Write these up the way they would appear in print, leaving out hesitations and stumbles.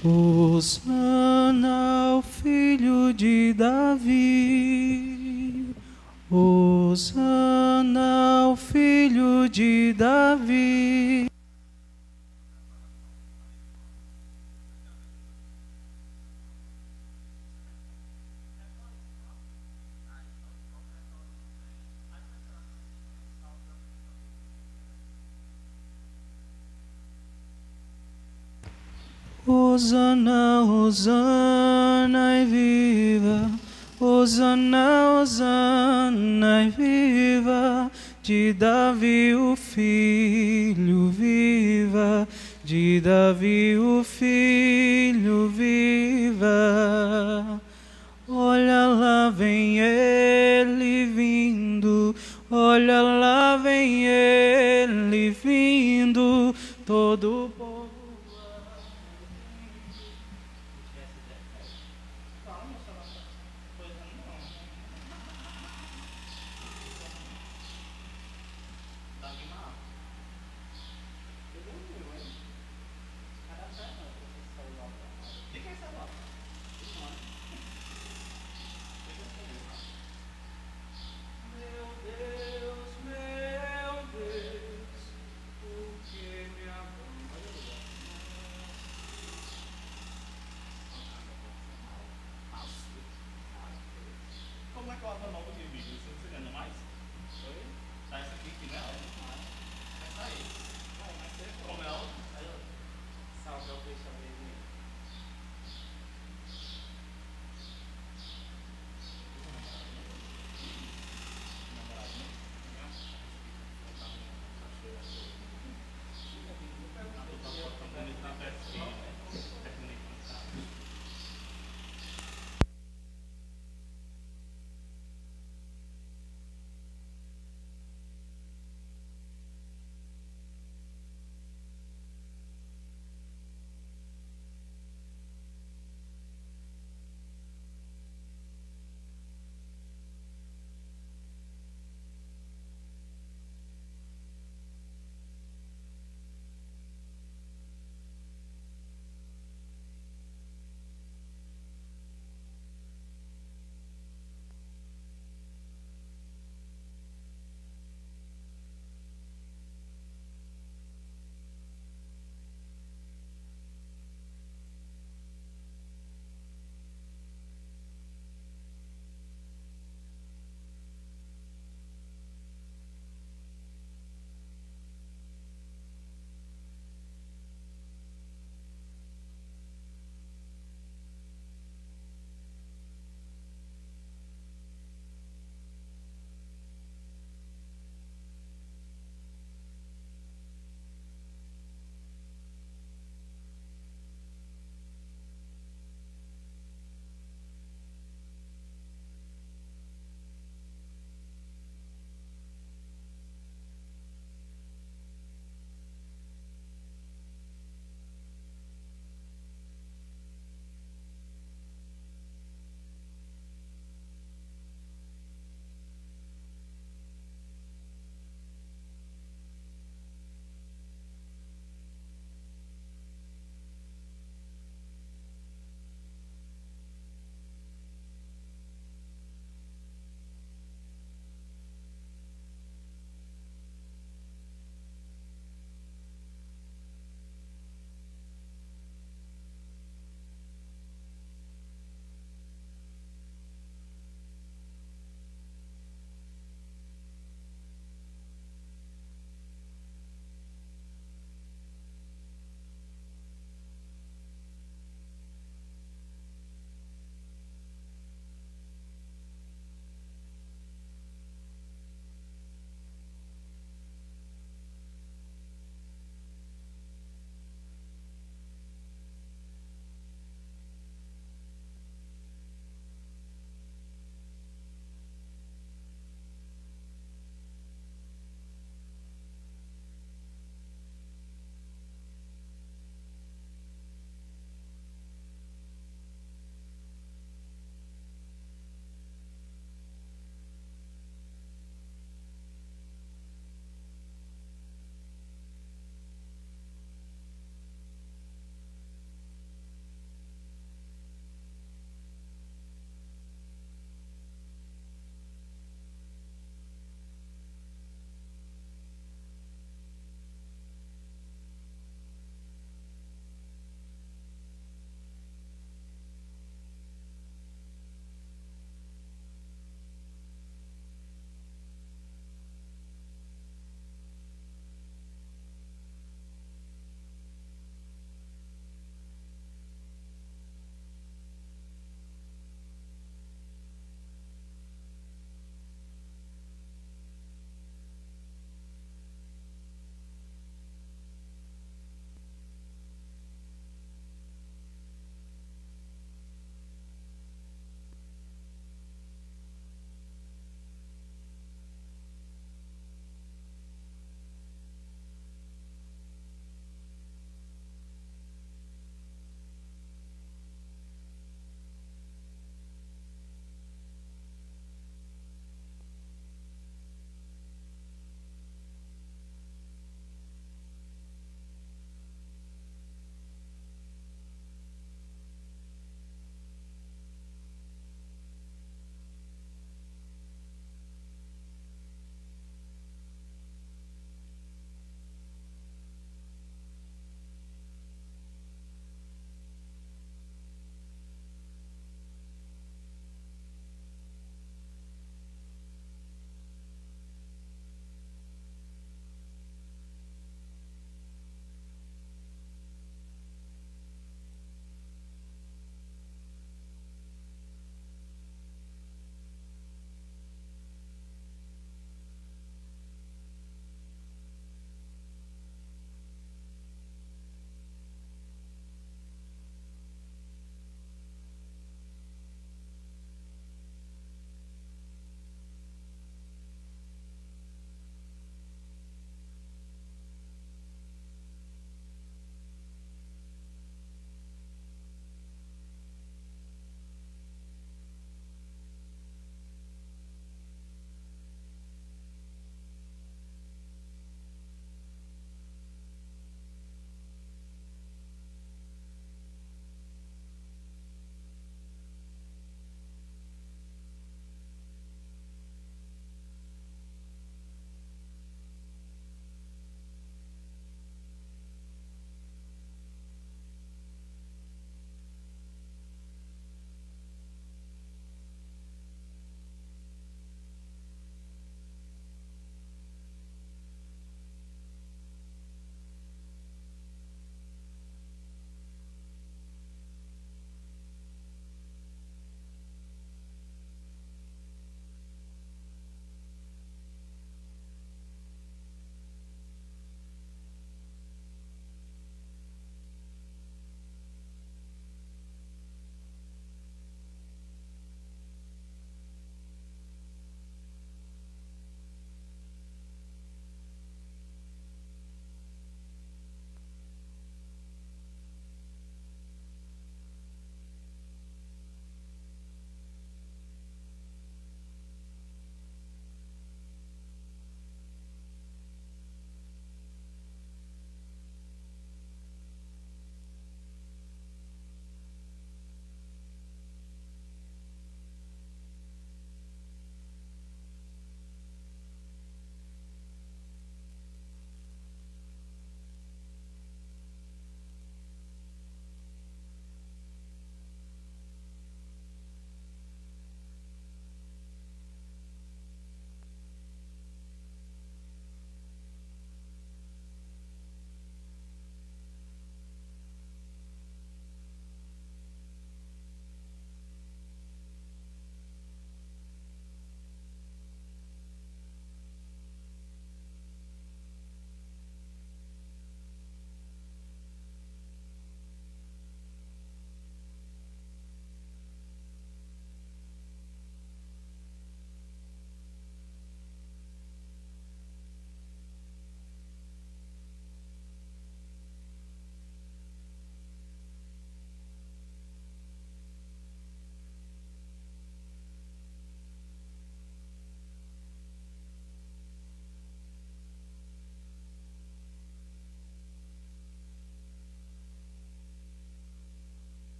Hosana ao filho de Davi. Hosana ao filho de Davi. Hosana, Hosana e viva, Hosana, Hosana e viva, de Davi o filho, viva, de Davi o filho, viva. Olha lá vem ele vindo, olha lá vem ele vindo, todo o povo.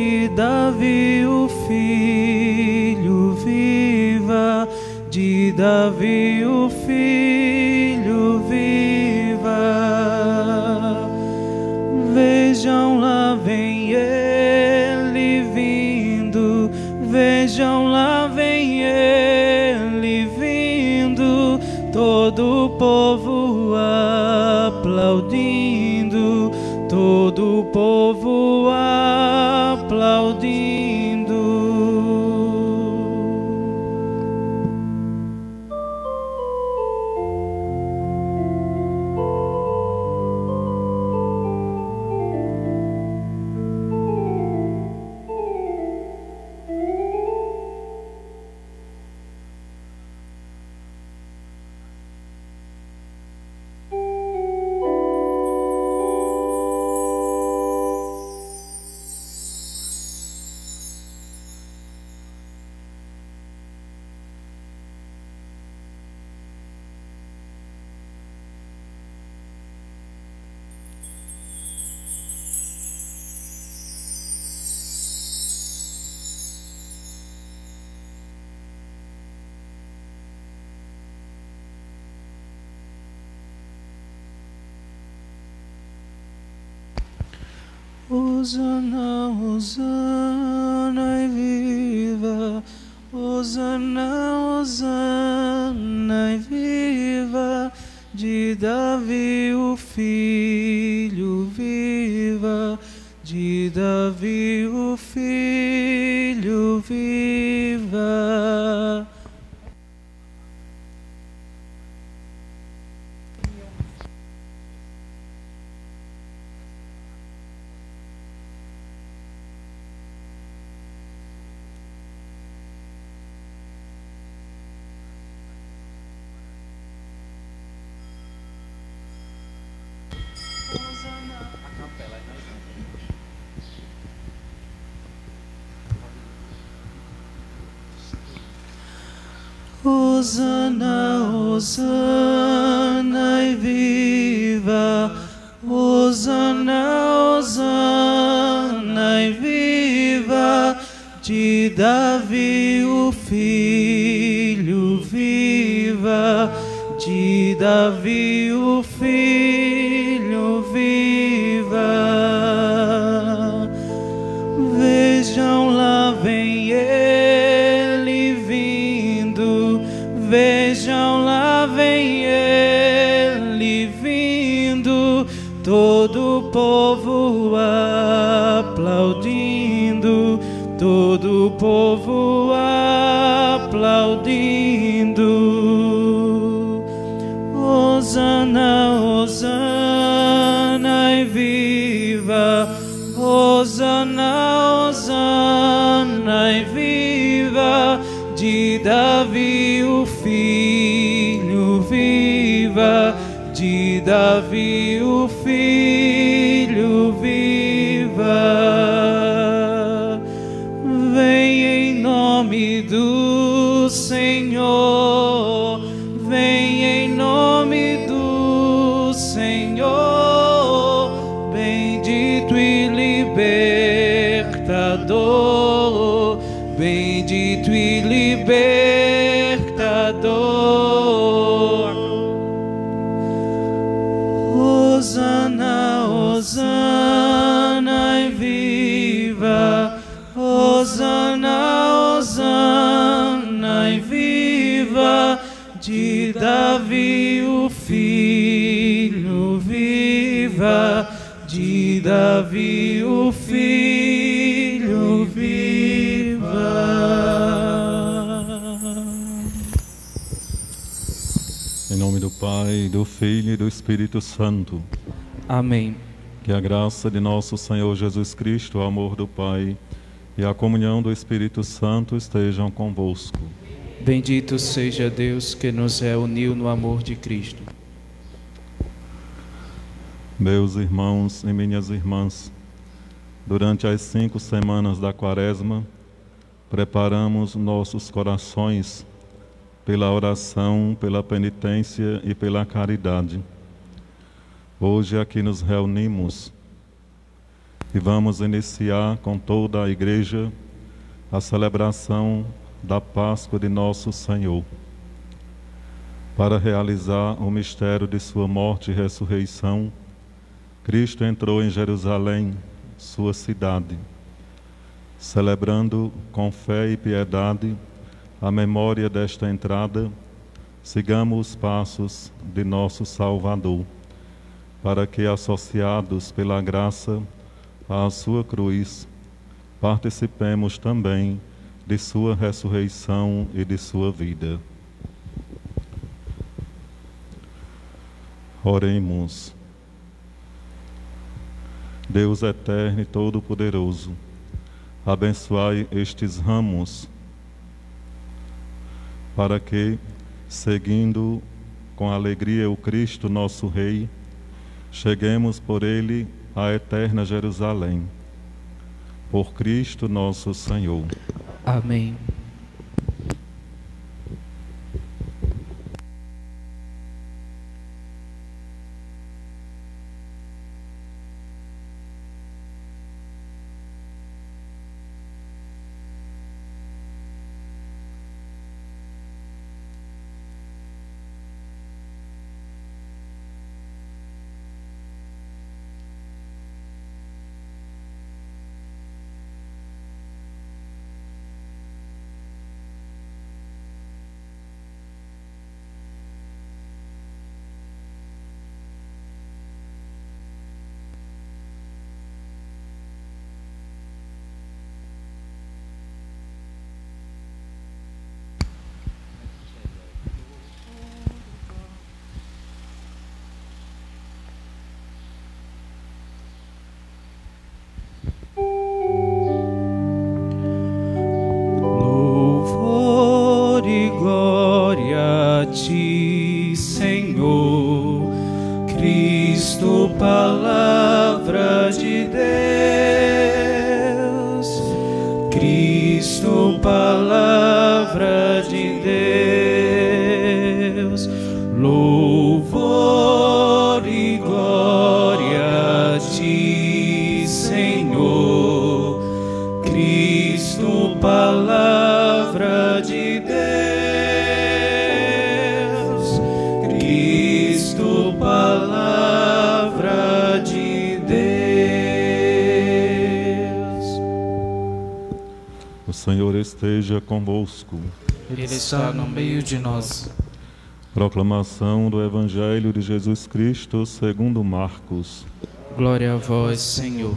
de Davi o Filho, viva, de Davi o Filho, viva. Vejam lá vem ele vindo, vejam lá vem ele vindo, todo o povo aplaudindo, todo o povo aplaudindo. Hosana, Hosana e viva, Hosana, Hosana e viva, de Davi o Filho, viva, de Davi o Filho, viva. Hosana, Hosana e viva, Hosana, Hosana e viva, de Davi o Filho, viva, de Davi o Filho, viva. Vejam lá vem ele vindo, vejam lá vem ele vindo, todo o povo aplaudindo, todo o povo aplaudindo. Hosana, Hosana e viva, Hosana, Hosana e viva, de Davi o Filho, viva, de Davi o Filho, viva. Vem em nome do Senhor, vem em nome do Senhor, bendito e libertador, bendito e libertador. Hosana, Hosana e viva, Hosana, Hosana e viva, de Davi o Filho, viva, de Davi o Filho, viva. Em nome do Pai, do Filho e do Espírito Santo. Amém. Que a graça de nosso Senhor Jesus Cristo, o amor do Pai e a comunhão do Espírito Santo estejam convosco. Bendito seja Deus que nos reuniu no amor de Cristo. Meus irmãos e minhas irmãs, durante as 5 semanas da Quaresma, preparamos nossos corações pela oração, pela penitência e pela caridade. Hoje aqui nos reunimos e vamos iniciar com toda a Igreja a celebração da Páscoa de Nosso Senhor. Para realizar o mistério de sua morte e ressurreição, Cristo entrou em Jerusalém, sua cidade, celebrando com fé e piedade a memória desta entrada. Sigamos os passos de nosso Salvador, para que, associados pela graça à sua cruz, participemos também de sua ressurreição e de sua vida. Oremos. Deus eterno e todo-poderoso, abençoai estes ramos, para que, seguindo com alegria o Cristo, nosso Rei, cheguemos por ele à eterna Jerusalém. Por Cristo nosso Senhor. Amém. Louvor e glória a ti, Senhor, Cristo, palavra de Deus, Cristo, palavra de Deus. Louvor e glória a ti, Senhor, Cristo, palavra de Deus, Cristo, palavra de Deus. O Senhor esteja convosco. Ele está no meio de nós. Proclamação do Evangelho de Jesus Cristo segundo Marcos. Glória a vós, Senhor.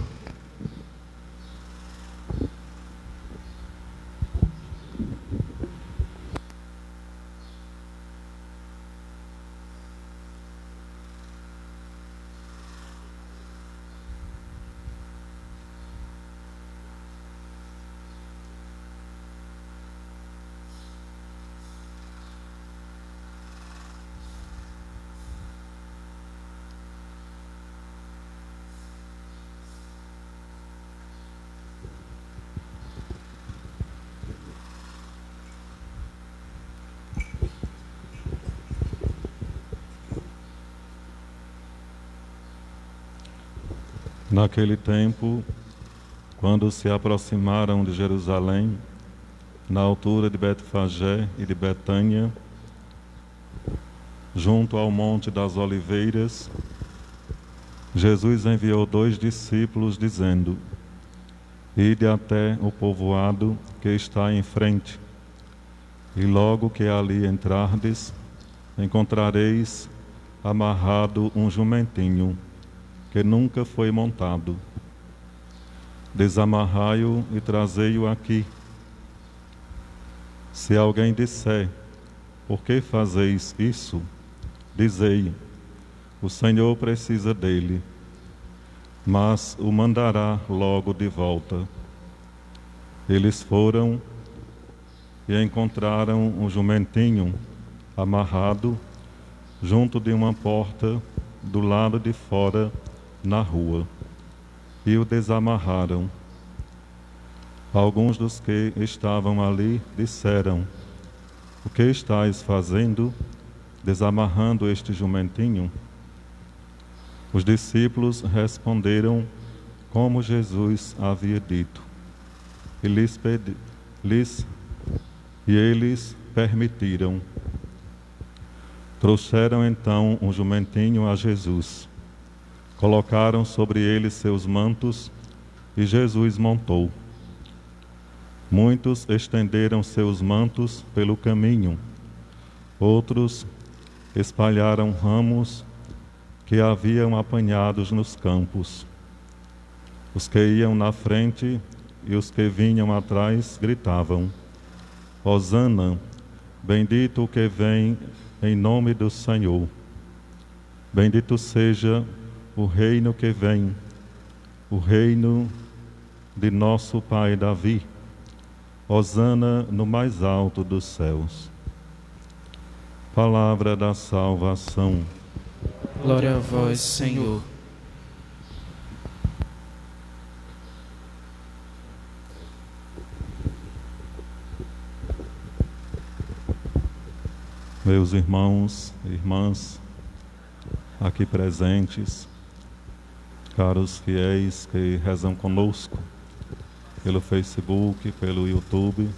Naquele tempo, quando se aproximaram de Jerusalém, na altura de Betfagé e de Betânia, junto ao Monte das Oliveiras, Jesus enviou 2 discípulos, dizendo: Ide até o povoado que está em frente, e logo que ali entrardes, encontrareis amarrado um jumentinho, que nunca foi montado. Desamarrai-o e trazei-o aqui. Se alguém disser: Por que fazeis isso? Dizei: O Senhor precisa dele, mas o mandará logo de volta. Eles foram e encontraram um jumentinho amarrado junto de uma porta do lado de fora, na rua, e o desamarraram. Alguns dos que estavam ali disseram: O que estáis fazendo, desamarrando este jumentinho? Os discípulos responderam como Jesus havia dito. E eles permitiram. Trouxeram então um jumentinho a Jesus. Colocaram sobre ele seus mantos e Jesus montou. Muitos estenderam seus mantos pelo caminho. Outros espalharam ramos que haviam apanhados nos campos. Os que iam na frente e os que vinham atrás gritavam: Hosana, bendito o que vem em nome do Senhor. Bendito seja o reino que vem, o reino de nosso pai Davi. Hosana no mais alto dos céus. Palavra da salvação. Glória a vós, Senhor. Meus irmãos e irmãs aqui presentes, caros fiéis que rezam conosco pelo Facebook, pelo YouTube,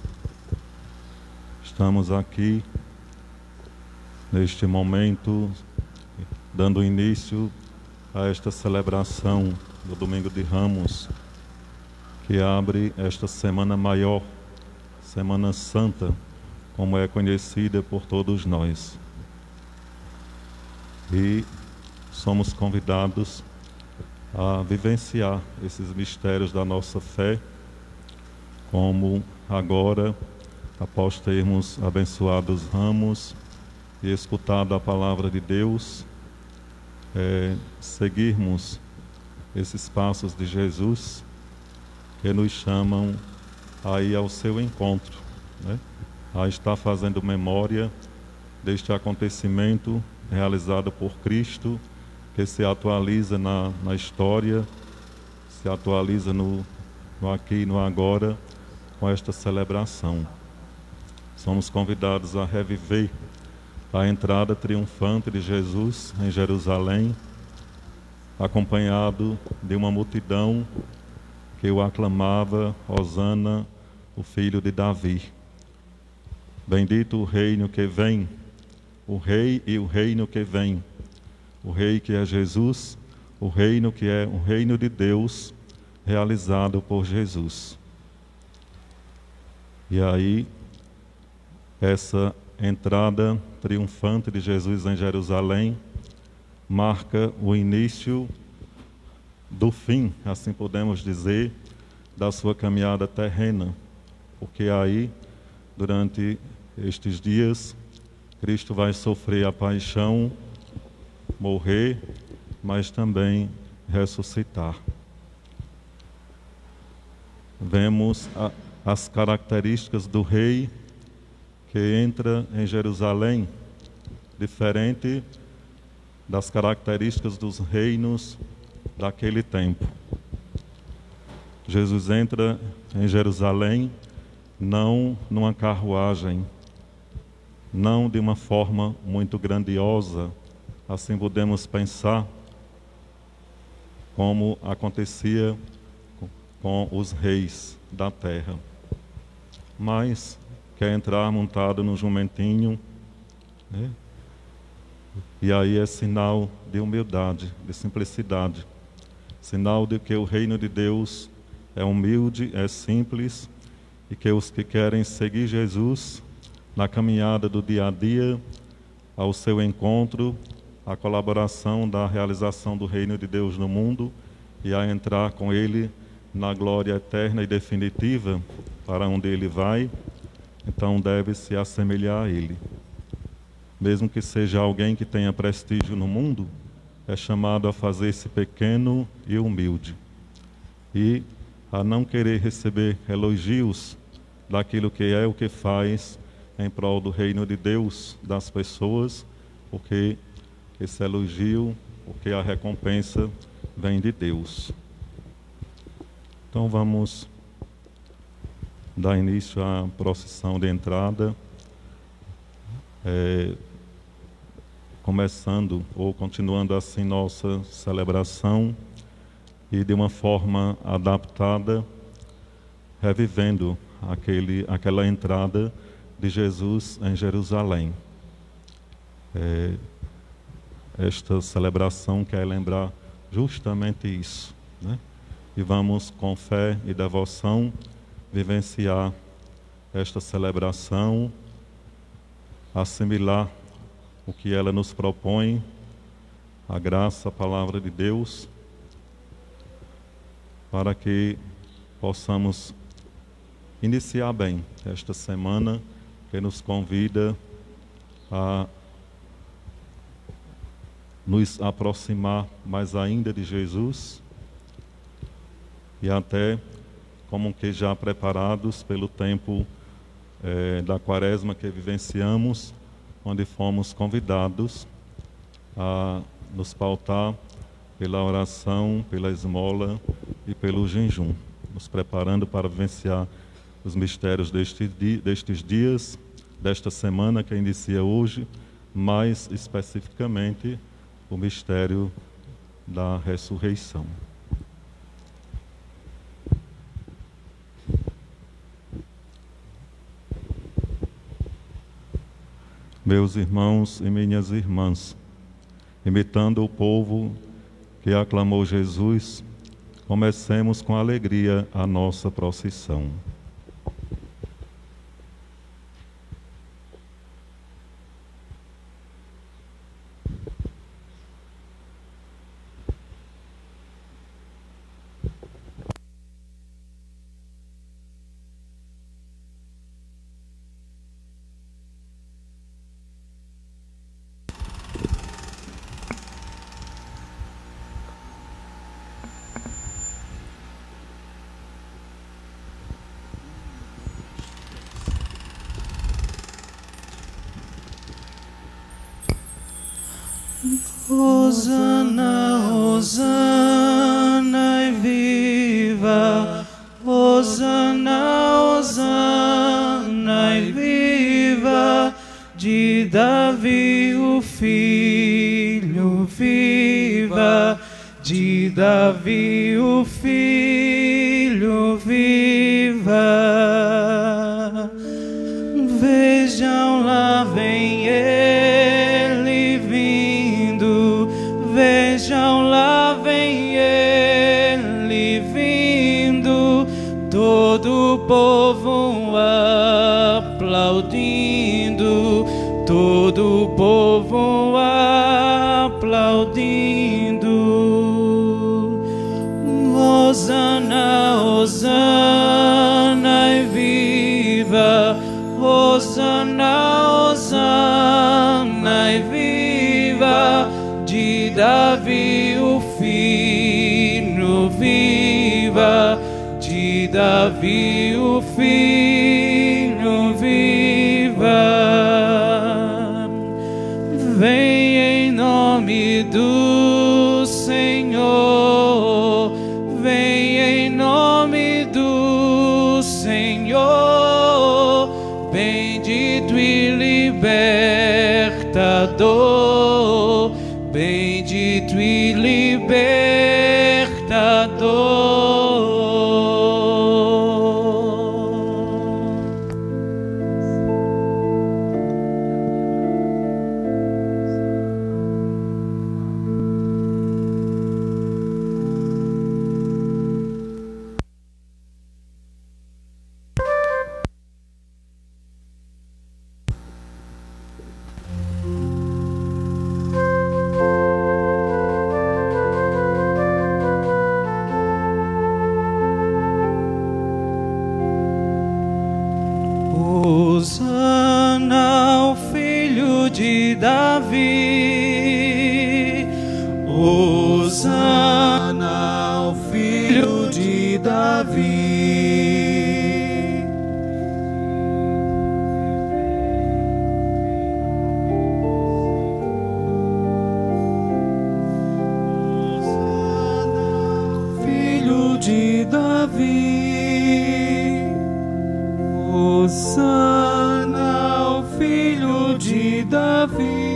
estamos aqui neste momento dando início a esta celebração do Domingo de Ramos, que abre esta Semana Maior, Semana Santa, como é conhecida por todos nós. E somos convidados a vivenciar esses mistérios da nossa fé, como agora, após termos abençoado os ramos e escutado a palavra de Deus, seguirmos esses passos de Jesus que nos chamam a ir ao seu encontro, né? A estar fazendo memória deste acontecimento realizado por Cristo, que se atualiza na história, se atualiza no aqui e no agora, com esta celebração. Somos convidados a reviver a entrada triunfante de Jesus em Jerusalém, acompanhado de uma multidão que o aclamava: Hosana, o filho de Davi. Bendito o reino que vem, o rei e o reino que vem, o rei que é Jesus, o reino que é o reino de Deus, realizado por Jesus. E aí, essa entrada triunfante de Jesus em Jerusalém marca o início do fim, assim podemos dizer, da sua caminhada terrena, porque aí, durante estes dias, Cristo vai sofrer a paixão, morrer, mas também ressuscitar. Vemos as características do rei que entra em Jerusalém, diferente das características dos reinos daquele tempo. Jesus entra em Jerusalém não numa carruagem, não de uma forma muito grandiosa, assim podemos pensar, como acontecia com os reis da terra. Mas quer entrar montado no jumentinho, né? E aí é sinal de humildade, de simplicidade, sinal de que o reino de Deus é humilde, é simples, e que os que querem seguir Jesus na caminhada do dia a dia, ao seu encontro, a colaboração da realização do reino de Deus no mundo e a entrar com Ele na glória eterna e definitiva para onde Ele vai, então deve se assemelhar a Ele. Mesmo que seja alguém que tenha prestígio no mundo, é chamado a fazer-se pequeno e humilde e a não querer receber elogios daquilo que é o que faz em prol do reino de Deus, das pessoas, porque esse elogio, porque a recompensa vem de Deus. Então vamos dar início à procissão de entrada, começando ou continuando assim nossa celebração, e de uma forma adaptada, revivendo aquela entrada de Jesus em Jerusalém. Esta celebração quer lembrar justamente isso, né? E vamos, com fé e devoção, vivenciar esta celebração, assimilar o que ela nos propõe, a graça, a palavra de Deus, para que possamos iniciar bem esta semana que nos convida a nos aproximar mais ainda de Jesus e até como que já preparados pelo tempo da Quaresma que vivenciamos, onde fomos convidados a nos pautar pela oração, pela esmola e pelo jejum, nos preparando para vivenciar os mistérios destes dias, desta semana que inicia hoje, mais especificamente o mistério da ressurreição. Meus irmãos e minhas irmãs, imitando o povo que aclamou Jesus, comecemos com alegria a nossa procissão. Hosana, Hosana e viva, Hosana, Hosana e viva, de Davi o Filho, viva, de Davi o Filho, viva. Vejam lá, vem ele vindo, vejam lá, vem ele vindo, todo o povo aplaudindo, todo o povo aplaudindo. Hosana, Hosana e viva, Hosana, Hosana e viva, de Davi o Filho, viva, de Davi o Filho, viva. Vem em nome do Senhor, vem em nome do Senhor, bendito e libertador, bendito e libertador. Hosana ao Filho de Davi, Hosana ao Filho de Davi. Filho de Davi, Hosana ao Filho de Davi.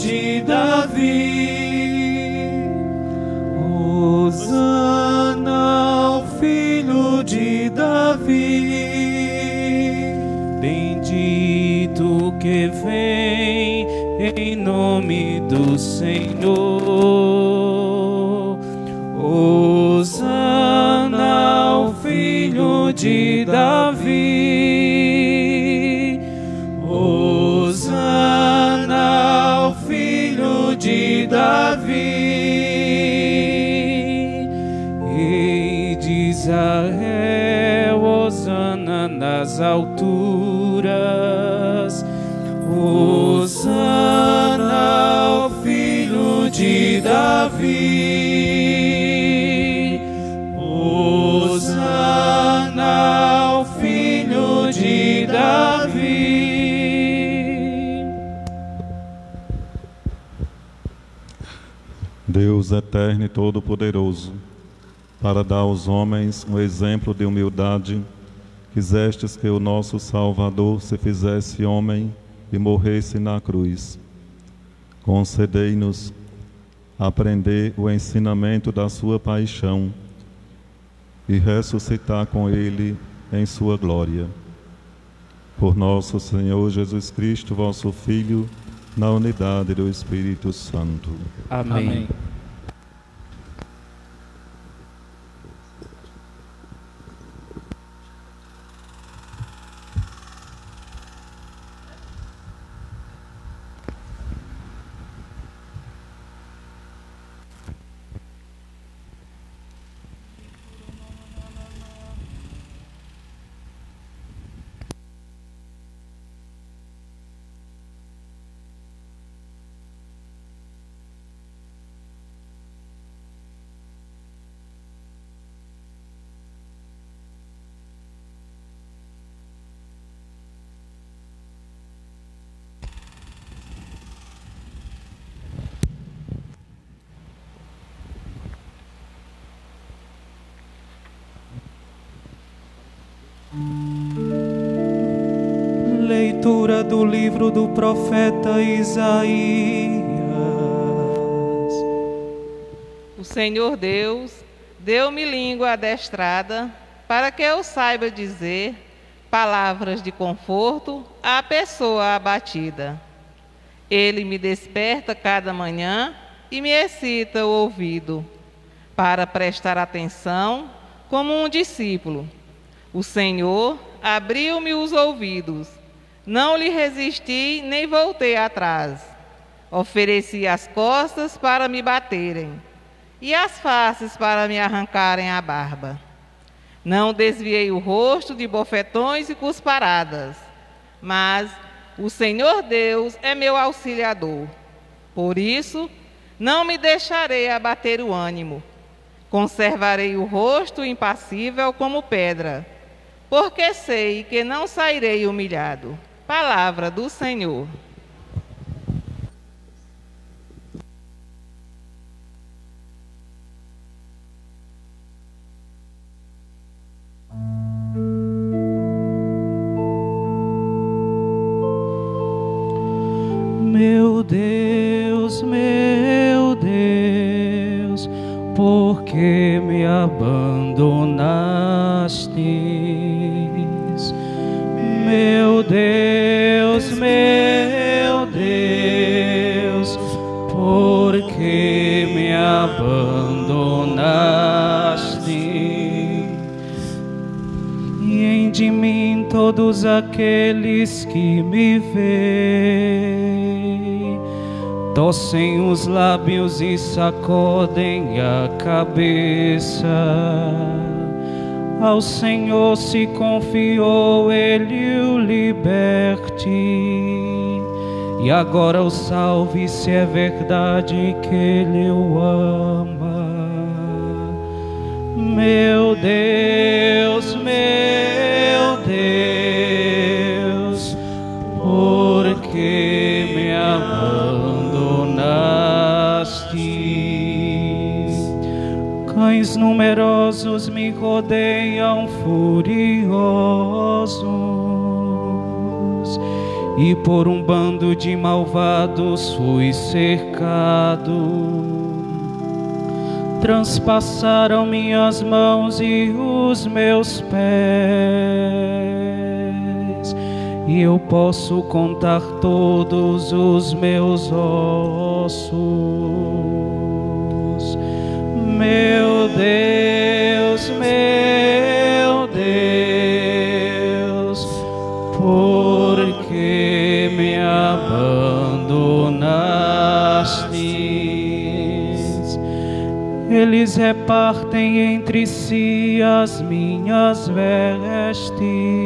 de Davi. Hosana ao Filho de Davi. Bendito que vem em nome do Senhor. Hosana ao Filho de Davi. Hosana ao Filho de Davi. Rei de Israel, hosana nas alturas. Hosana ao Filho de Davi. Hosana ao Filho de Davi. Deus eterno e todo-poderoso, para dar aos homens um exemplo de humildade, quisestes que o nosso Salvador se fizesse homem e morresse na cruz. Concedei-nos aprender o ensinamento da sua paixão e ressuscitar com ele em sua glória. Por nosso Senhor Jesus Cristo, vosso Filho, na unidade do Espírito Santo. Amém. Leitura do livro do profeta Isaías. O Senhor Deus deu-me língua adestrada para que eu saiba dizer palavras de conforto à pessoa abatida. Ele me desperta cada manhã e me excita o ouvido para prestar atenção como um discípulo. O Senhor abriu-me os ouvidos. Não lhe resisti nem voltei atrás. Ofereci as costas para me baterem e as faces para me arrancarem a barba. Não desviei o rosto de bofetões e cusparadas, mas o Senhor Deus é meu auxiliador. Por isso, não me deixarei abater o ânimo. Conservarei o rosto impassível como pedra, porque sei que não sairei humilhado. Palavra do Senhor. Meu Deus, por que me abandonastes? Meu Deus, por que me abandonaste? E em de mim todos aqueles que me veem torcem os lábios e sacodem a cabeça. Ao Senhor se confiou, Ele o liberte. E agora o salve, se é verdade que Ele o ama. Meu Deus, por que me abandonaste? Cães numerosos me rodeiam furiosos e por um bando de malvados fui cercado. Transpassaram minhas mãos e os meus pés, e eu posso contar todos os meus ossos. Meu Deus, por que me abandonaste? Eles repartem entre si as minhas vestes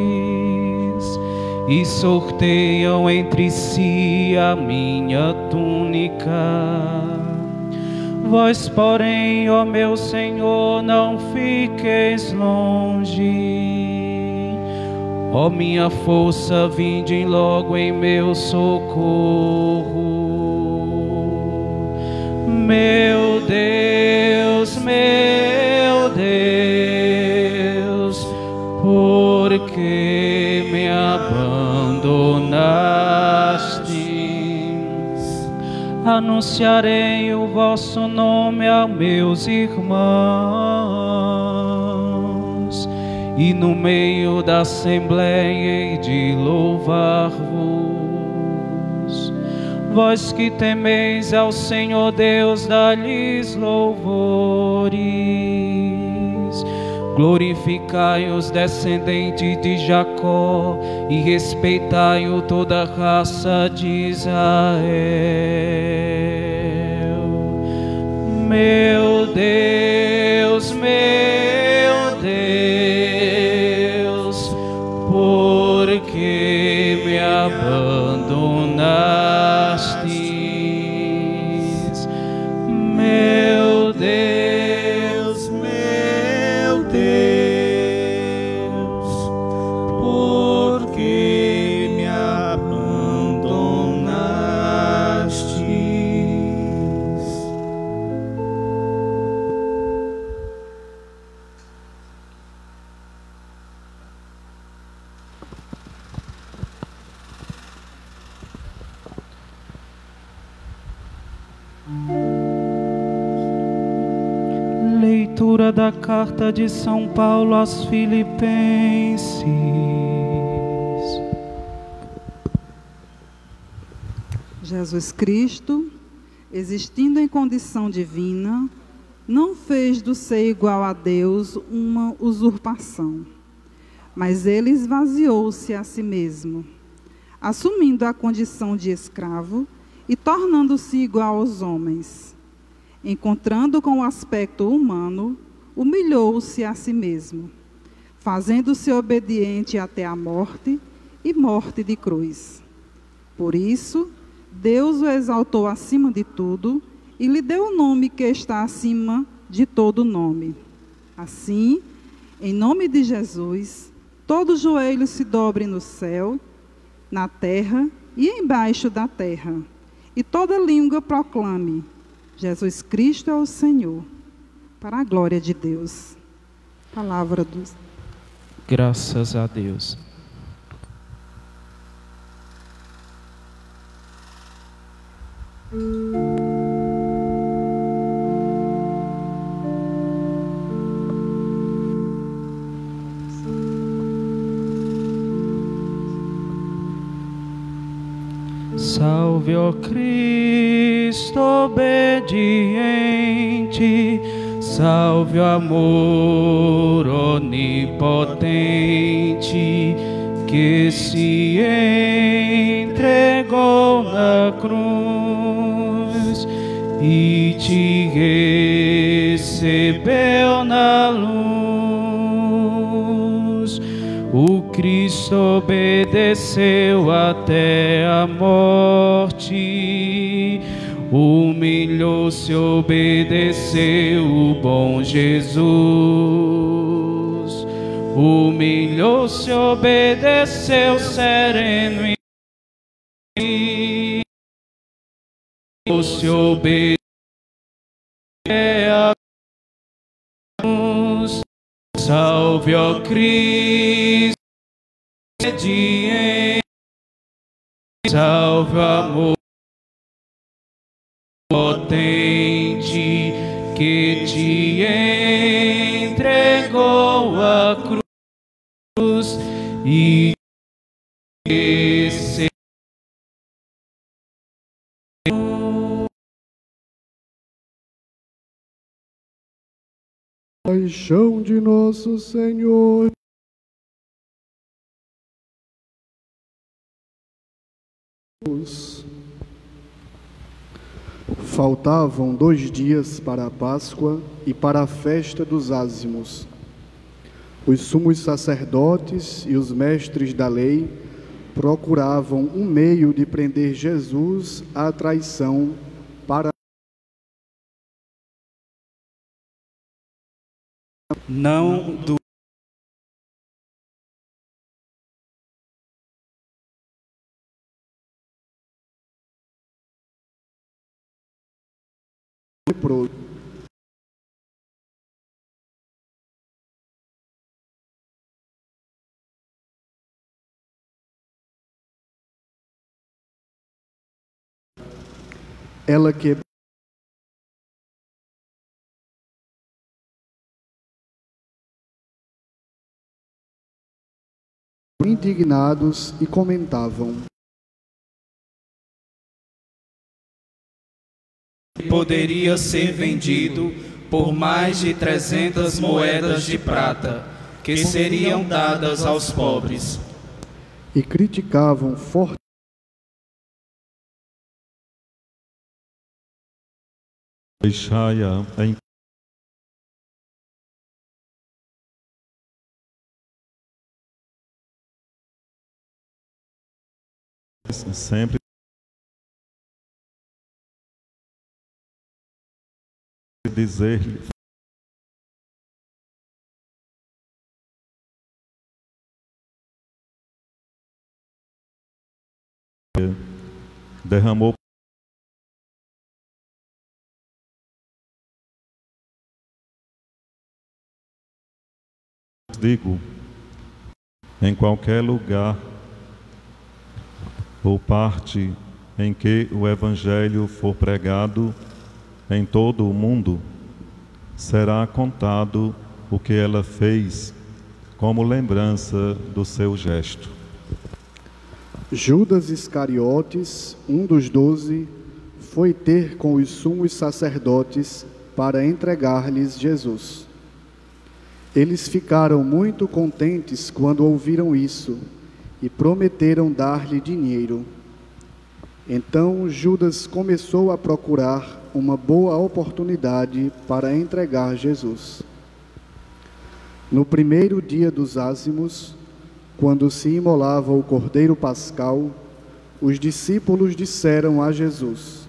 e sorteiam entre si a minha túnica. Vós, porém, ó meu Senhor, não fiqueis longe. Ó minha força, vinde logo em meu socorro. Meu Deus, por que me abandonaste? Anunciarei o vosso nome a meus irmãos, e no meio da assembleia hei de louvar-vos. Vós que temeis ao Senhor Deus, dá-lhes louvores. Glorificai os descendentes de Jacó e respeitai-o toda a raça de Israel. Meu Deus, por que me abandonaste? Meu Deus, por que me abandonaste? Leitura da carta de São Paulo aos Filipenses. Jesus Cristo, existindo em condição divina, não fez do ser igual a Deus uma usurpação, mas ele esvaziou-se a si mesmo, assumindo a condição de escravo e tornando-se igual aos homens. Encontrando com o aspecto humano, humilhou-se a si mesmo, fazendo-se obediente até a morte e morte de cruz. Por isso, Deus o exaltou acima de tudo e lhe deu o nome que está acima de todo nome. Assim, em nome de Jesus, todo joelho se dobre no céu, na terra e embaixo da terra, e toda língua proclame: Jesus Cristo é o Senhor, para a glória de Deus. Palavra dos... Graças a Deus. Salve, ó Cristo obediente, salve o amor onipotente, que se entregou na cruz e te recebeu na luz. O Cristo obedeceu até a morte, humilhou-se, obedeceu o bom Jesus. Humilhou-se, obedeceu sereno e humilhou-se, obedeceu a cruz. Salve, ó Cristo obediente, salve o amor potente que te entregou a cruz e esse paixão de nosso Senhor. Faltavam 2 dias para a Páscoa e para a festa dos ázimos. Os sumos sacerdotes e os mestres da lei procuravam um meio de prender Jesus à traição para não do leproso. Ela quebrou indignados e comentavam: poderia ser vendido por mais de 300 moedas de prata, que seriam dadas aos pobres. E criticavam fortemente. Deixai-a em sempre dizer-lhe derramou digo em qualquer lugar ou parte em que o Evangelho for pregado em todo o mundo, será contado o que ela fez como lembrança do seu gesto. Judas Iscariotes, um dos 12, foi ter com os sumos sacerdotes para entregar-lhes Jesus. Eles ficaram muito contentes quando ouviram isso e prometeram dar-lhe dinheiro. Então Judas começou a procurar uma boa oportunidade para entregar Jesus. No primeiro dia dos ázimos, quando se imolava o cordeiro pascal, os discípulos disseram a Jesus: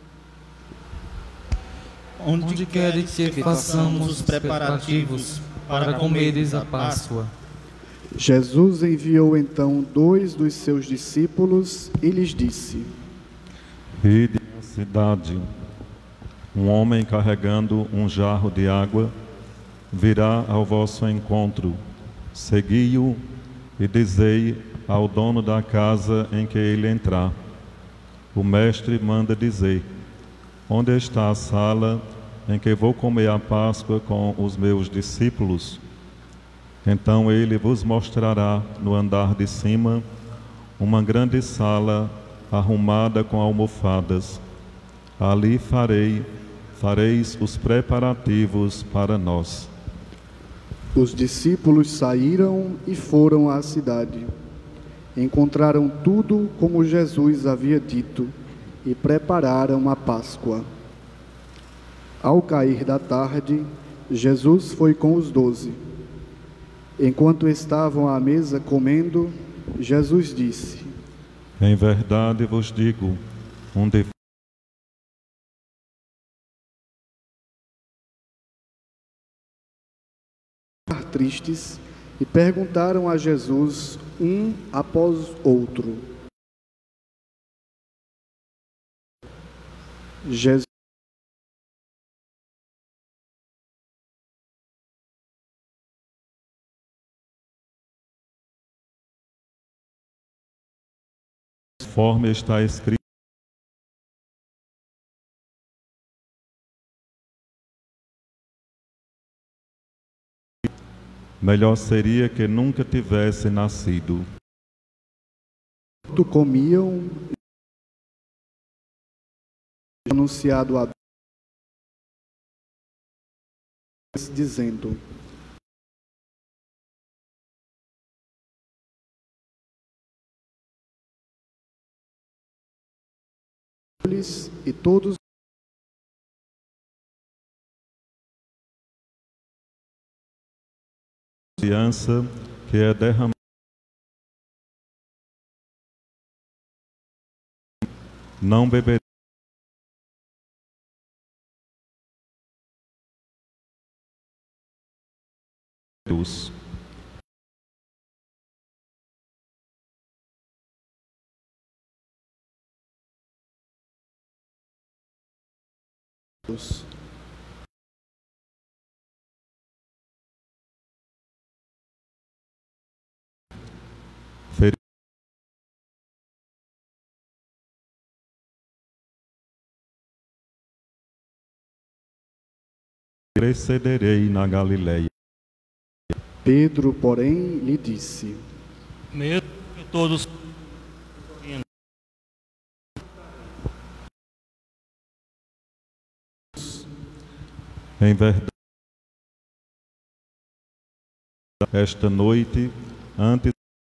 Onde queres que façamos os preparativos para comeres a Páscoa? Jesus enviou então 2 dos seus discípulos e lhes disse: Ide à cidade, um homem carregando um jarro de água virá ao vosso encontro. Segui-o e dizei ao dono da casa em que ele entrar: o mestre manda dizer: onde está a sala em que vou comer a Páscoa com os meus discípulos? Então ele vos mostrará no andar de cima uma grande sala arrumada com almofadas. Ali fareis os preparativos para nós. Os discípulos saíram e foram à cidade. Encontraram tudo como Jesus havia dito e prepararam a Páscoa. Ao cair da tarde, Jesus foi com os 12. Enquanto estavam à mesa comendo, Jesus disse: Em verdade vos digo, um de tristes e perguntaram a Jesus um após outro: Jesus conforme está escrito. Melhor seria que nunca tivesse nascido. Comiam, anunciado a dizendo: e todos criança que é derramada não beberá precederei na Galileia. Pedro, porém, lhe disse: Mesmo que todos em verdade, esta noite, antes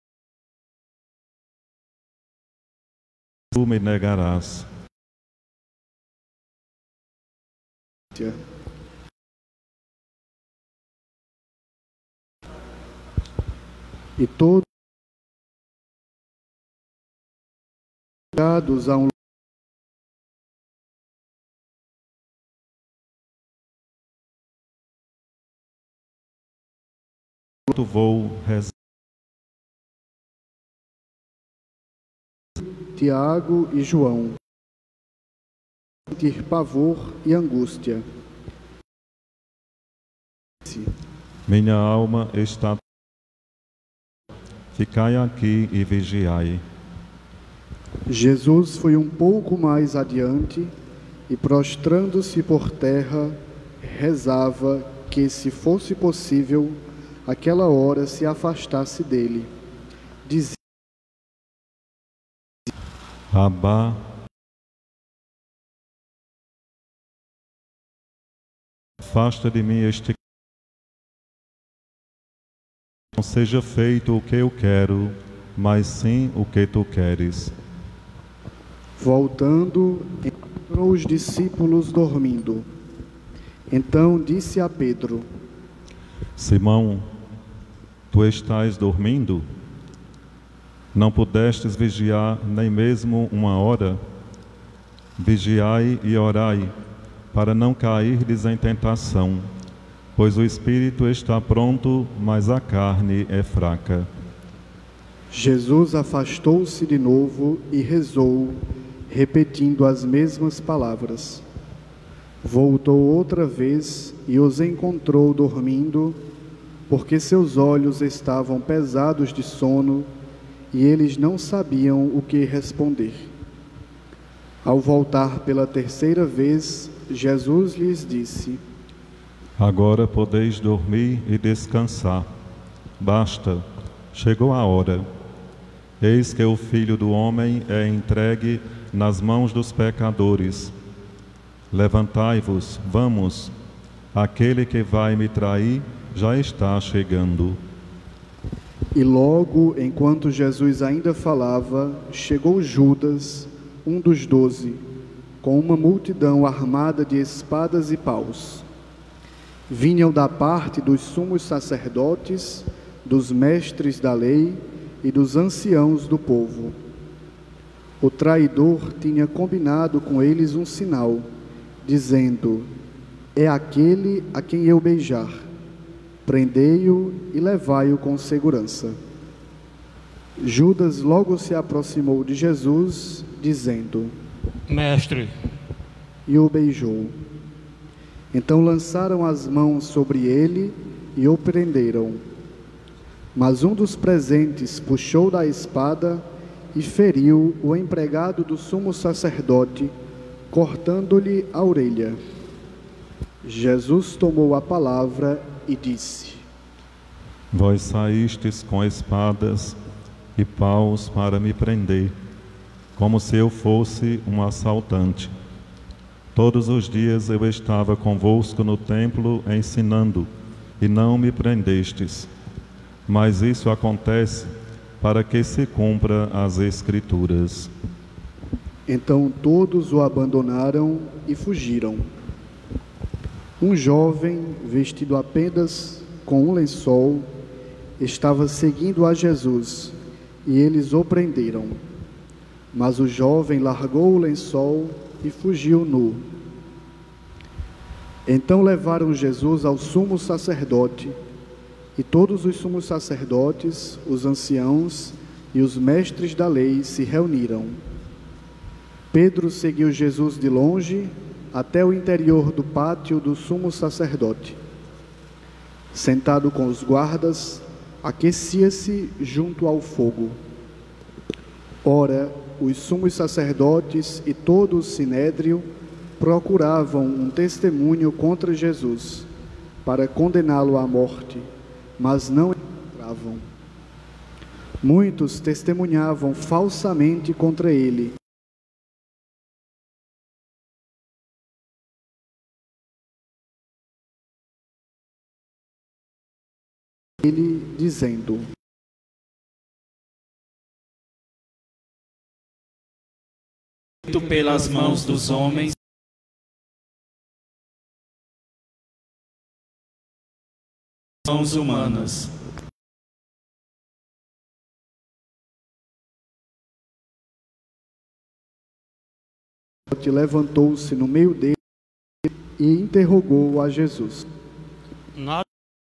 tu me negarás. E todos chegados a um vou rezar. Tiago e João, sentir pavor e angústia. Minha alma está. Ficai aqui e vigiai. Jesus foi um pouco mais adiante e, prostrando-se por terra, rezava que, se fosse possível, aquela hora se afastasse dele. Dizia: Abá, afasta de mim este. Não seja feito o que eu quero, mas sim o que tu queres. Voltando, encontrou os discípulos dormindo. Então disse a Pedro: Simão, tu estás dormindo? Não pudestes vigiar nem mesmo uma hora? Vigiai e orai, para não cairdes em tentação. Pois o espírito está pronto, mas a carne é fraca. Jesus afastou-se de novo e rezou, repetindo as mesmas palavras. Voltou outra vez e os encontrou dormindo, porque seus olhos estavam pesados de sono e eles não sabiam o que responder. Ao voltar pela terceira vez, Jesus lhes disse: Agora podeis dormir e descansar. Basta, chegou a hora. Eis que o Filho do Homem é entregue nas mãos dos pecadores. Levantai-vos, vamos. Aquele que vai me trair já está chegando. E logo, enquanto Jesus ainda falava, chegou Judas, um dos 12, com uma multidão armada de espadas e paus. Vinham da parte dos sumos sacerdotes, dos mestres da lei e dos anciãos do povo. O traidor tinha combinado com eles um sinal, dizendo: é aquele a quem eu beijar. Prendei-o e levai-o com segurança. Judas logo se aproximou de Jesus, dizendo: Mestre, e o beijou. Então lançaram as mãos sobre ele e o prenderam. Mas um dos presentes puxou da espada e feriu o empregado do sumo sacerdote, cortando-lhe a orelha. Jesus tomou a palavra e disse: Vós saístes com espadas e paus para me prender, como se eu fosse um assaltante. Todos os dias eu estava convosco no templo ensinando, e não me prendestes. Mas isso acontece para que se cumpra as Escrituras. Então todos o abandonaram e fugiram. Um jovem, vestido apenas com um lençol, estava seguindo a Jesus, e eles o prenderam. Mas o jovem largou o lençol e fugiu nu. Então levaram Jesus ao sumo sacerdote, e todos os sumos sacerdotes, os anciãos e os mestres da lei se reuniram. Pedro seguiu Jesus de longe até o interior do pátio do sumo sacerdote. Sentado com os guardas, aquecia-se junto ao fogo. Ora, os sumos sacerdotes e todo o sinédrio procuravam um testemunho contra Jesus, para condená-lo à morte, mas não encontravam. Muitos testemunhavam falsamente contra ele. Ele dizendo: pelas mãos dos homens, mãos humanas. Levantou-se no meio dele e interrogou a Jesus. Nada.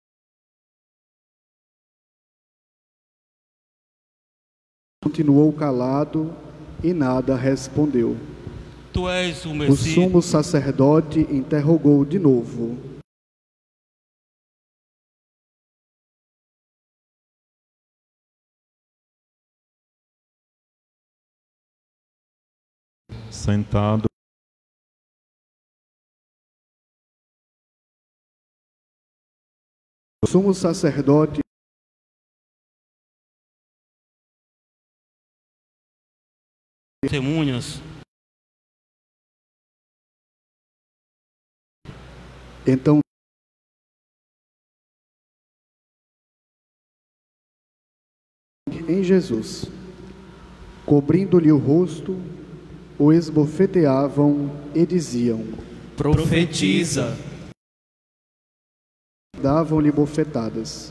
Continuou calado e nada respondeu. Tu és o O Messias. sumo sacerdote interrogou de novo. Sentado, O sumo sacerdote Testemunhas. então em Jesus, cobrindo-lhe o rosto, o esbofeteavam e diziam: Profetiza. Davam-lhe bofetadas.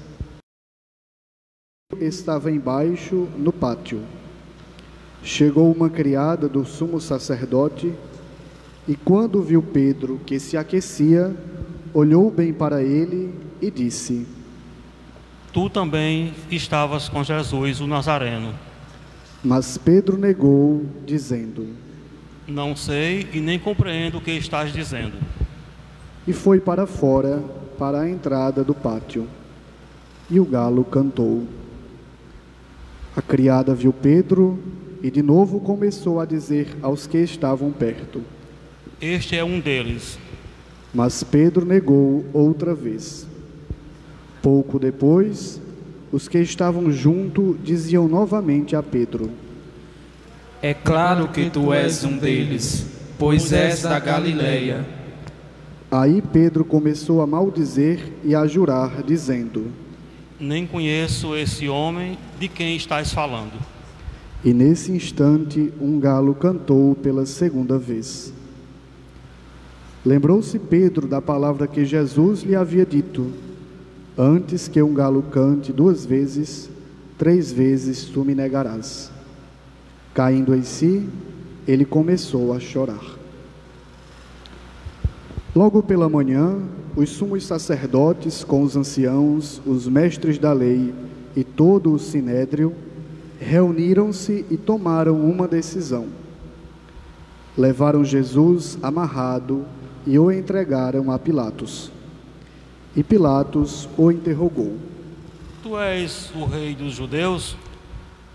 Estava embaixo no pátio. Chegou uma criada do sumo sacerdote e, quando viu Pedro que se aquecia, olhou bem para ele e disse: Tu também estavas com Jesus, o Nazareno. Mas Pedro negou, dizendo: Não sei e nem compreendo o que estás dizendo. E foi para fora, para a entrada do pátio. E o galo cantou. A criada viu Pedro e de novo começou a dizer aos que estavam perto. Este é um deles. Mas Pedro negou outra vez. Pouco depois, os que estavam junto diziam novamente a Pedro: É claro que tu és um deles, pois és da Galileia. Aí Pedro começou a maldizer e a jurar, dizendo: Nem conheço esse homem de quem estás falando. E nesse instante um galo cantou pela segunda vez. Lembrou-se Pedro da palavra que Jesus lhe havia dito: Antes que um galo cante 2 vezes, 3 vezes tu me negarás. Caindo em si, ele começou a chorar. Logo pela manhã, os sumos sacerdotes, com os anciãos, os mestres da lei e todo o sinédrio, reuniram-se e tomaram uma decisão. Levaram Jesus amarrado e o entregaram a Pilatos. E Pilatos o interrogou. Tu és o rei dos judeus?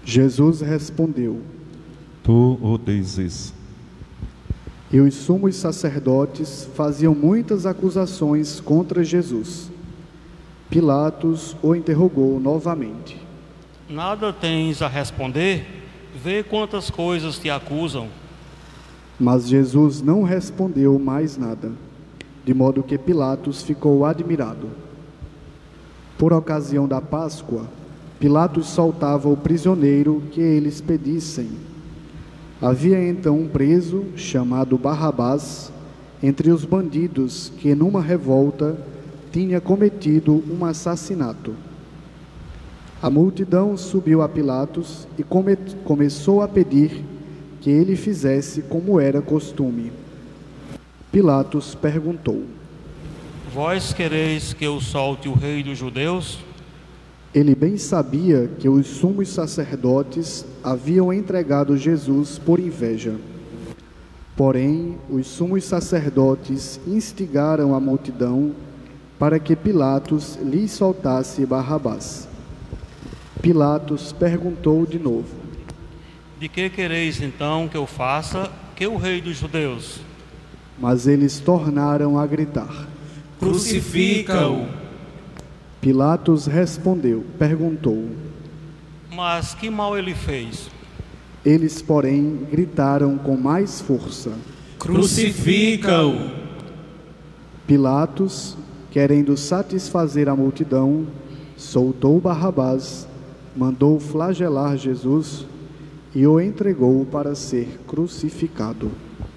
Jesus respondeu: Tu o dizes. E os sumos sacerdotes faziam muitas acusações contra Jesus. Pilatos o interrogou novamente. Nada tens a responder? Vê quantas coisas te acusam. Mas Jesus não respondeu mais nada, de modo que Pilatos ficou admirado. Por ocasião da Páscoa, Pilatos soltava o prisioneiro que eles pedissem. Havia então um preso, chamado Barrabás, entre os bandidos que, numa revolta, tinha cometido um assassinato. A multidão subiu a Pilatos e começou a pedir que ele fizesse como era costume. Pilatos perguntou: Vós quereis que eu solte o rei dos judeus? Ele bem sabia que os sumos sacerdotes haviam entregado Jesus por inveja. Porém, os sumos sacerdotes instigaram a multidão para que Pilatos lhes soltasse Barrabás. Pilatos perguntou de novo: De que quereis então que eu faça que o rei dos judeus? Mas eles tornaram a gritar: Crucifica-o! Pilatos perguntou: Mas que mal ele fez? Eles, porém, gritaram com mais força: Crucifica-o! Pilatos, querendo satisfazer a multidão, soltou Barrabás, mandou flagelar Jesus e o entregou para ser crucificado.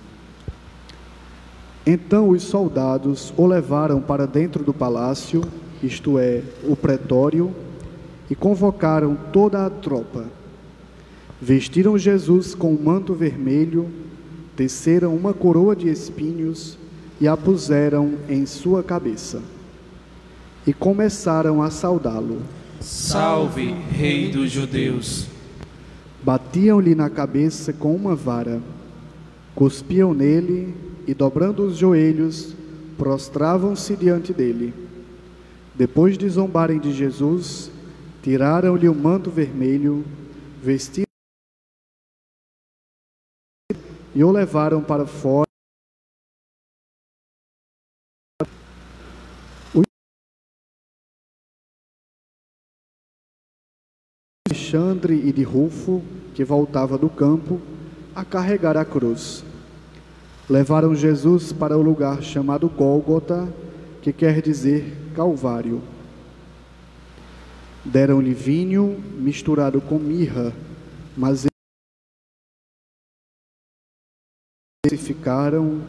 Então os soldados o levaram para dentro do palácio, isto é, o pretório, e convocaram toda a tropa. Vestiram Jesus com um manto vermelho, teceram uma coroa de espinhos e a puseram em sua cabeça. E começaram a saudá-lo: Salve, Rei dos Judeus! Batiam-lhe na cabeça com uma vara, cuspiam nele e, dobrando os joelhos, prostravam-se diante dele. Depois de zombarem de Jesus, tiraram-lhe o manto vermelho, vestiram e o levaram para fora. De Alexandre e de Rufo, que voltava do campo, a carregar a cruz. Levaram Jesus para o lugar chamado Gólgota, que quer dizer Calvário. Deram-lhe vinho misturado com mirra, mas eles ficaram,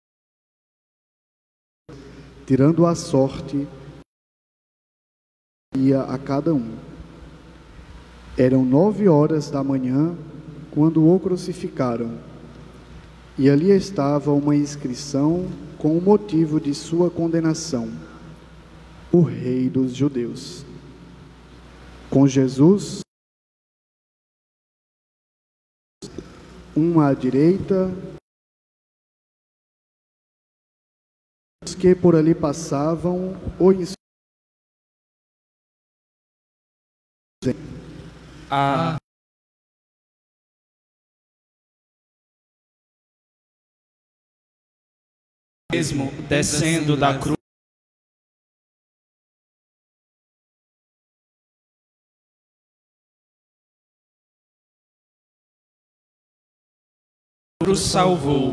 tirando a sorte a cada um. Eram 9 horas da manhã quando o crucificaram, e ali estava uma inscrição com o motivo de sua condenação: o Rei dos Judeus. Com Jesus, uma à direita, os que por ali passavam o mesmo descendo da cruz, salvou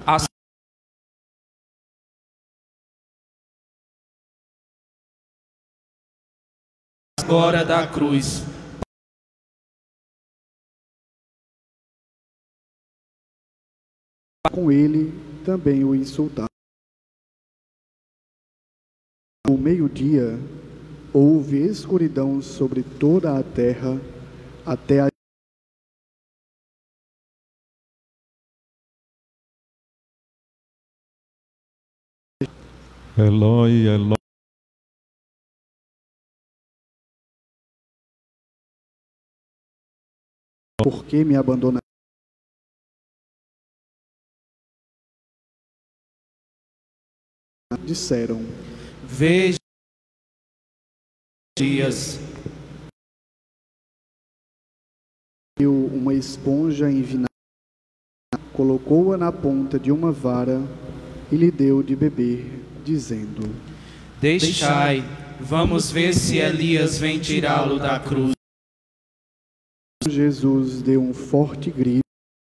agora da cruz. Com ele também o insultaram. Ao meio-dia, houve escuridão sobre toda a terra, até a Eloi, Eloi. Por que me abandonaram? Disseram: Veja dias uma esponja envinada, colocou-a na ponta de uma vara e lhe deu de beber, dizendo: Deixai, vamos ver se Elias vem tirá-lo da cruz. Jesus deu um forte grito.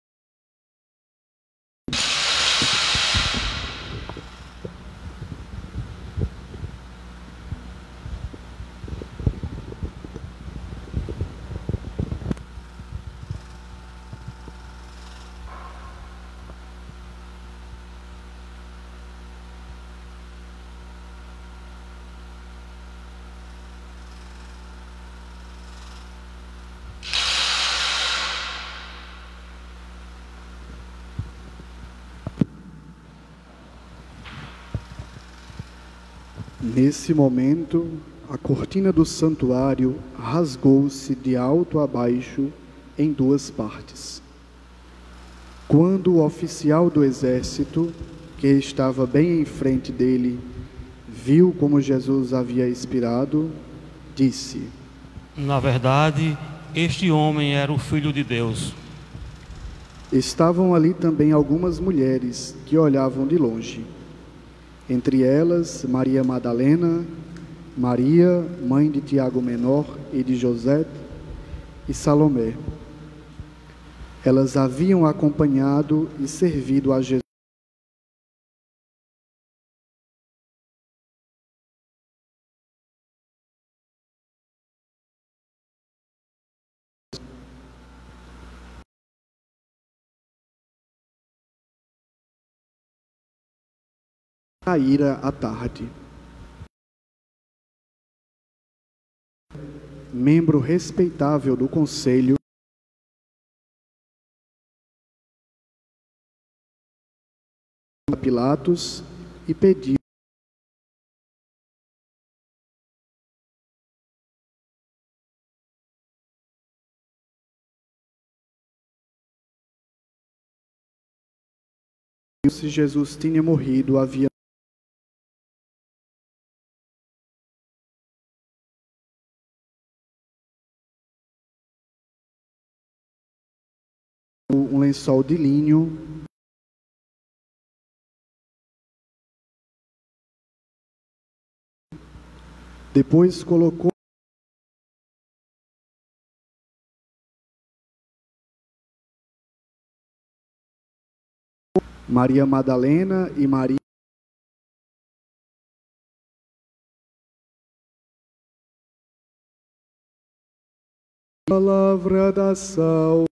Nesse momento, a cortina do santuário rasgou-se de alto a baixo em duas partes. Quando o oficial do exército, que estava bem em frente dele, viu como Jesus havia expirado, disse: Na verdade, este homem era o Filho de Deus. Estavam ali também algumas mulheres que olhavam de longe. Entre elas, Maria Madalena, Maria, mãe de Tiago Menor e de José, e Salomé. Elas haviam acompanhado e servido a Jesus. Caíra à tarde. Membro respeitável do conselho, a Pilatos e pediu se Jesus tinha morrido, havia um lençol de linho. Depois colocou Maria Madalena e Maria. Palavra da sal.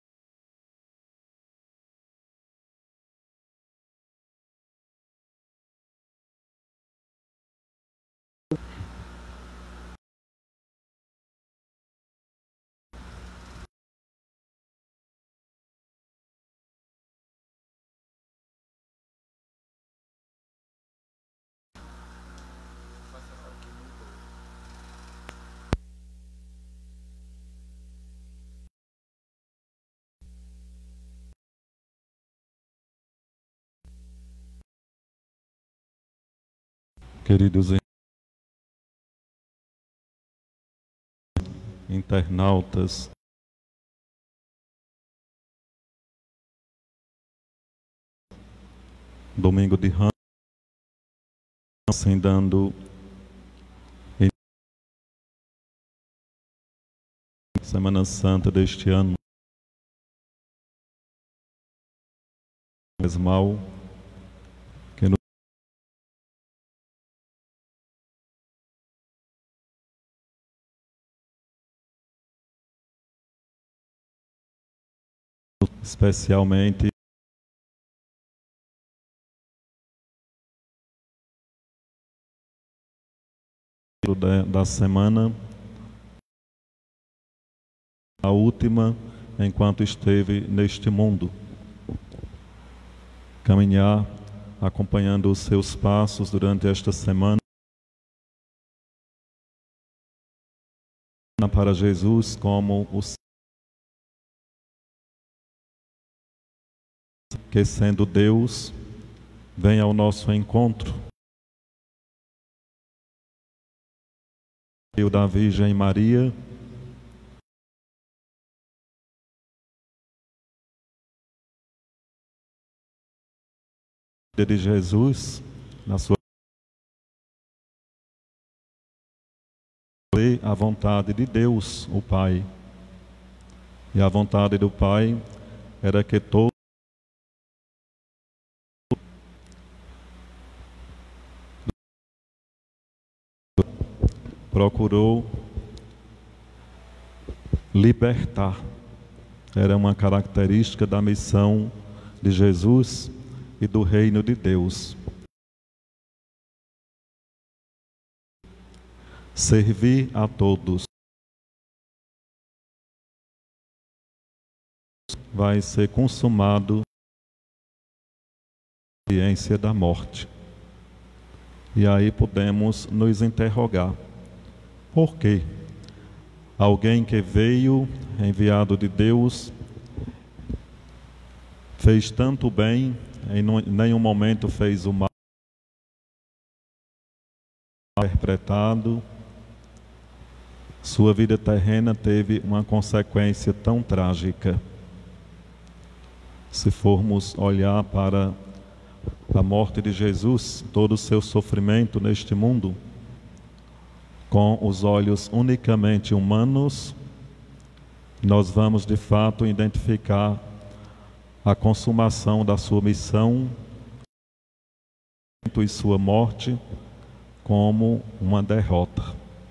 Queridos internautas, domingo de Ramos, assim dando Semana Santa deste ano, mal que nos especialmente da semana, a última enquanto esteve neste mundo, caminhar acompanhando os seus passos durante esta semana para Jesus como o que, sendo Deus, vem ao nosso encontro. Da Virgem Maria, de Jesus, na sua a vontade de Deus, o Pai. E a vontade do Pai era que todo procurou libertar. Era uma característica da missão de Jesus e do reino de Deus. Servir a todos. Vai ser consumado a experiência da morte. E aí podemos nos interrogar: por quê? Alguém que veio, enviado de Deus, fez tanto bem, em nenhum momento fez o mal, interpretado, sua vida terrena teve uma consequência tão trágica. Se formos olhar para a morte de Jesus, todo o seu sofrimento neste mundo, com os olhos unicamente humanos, nós vamos de fato identificar a consumação da sua missão e sua morte como uma derrota.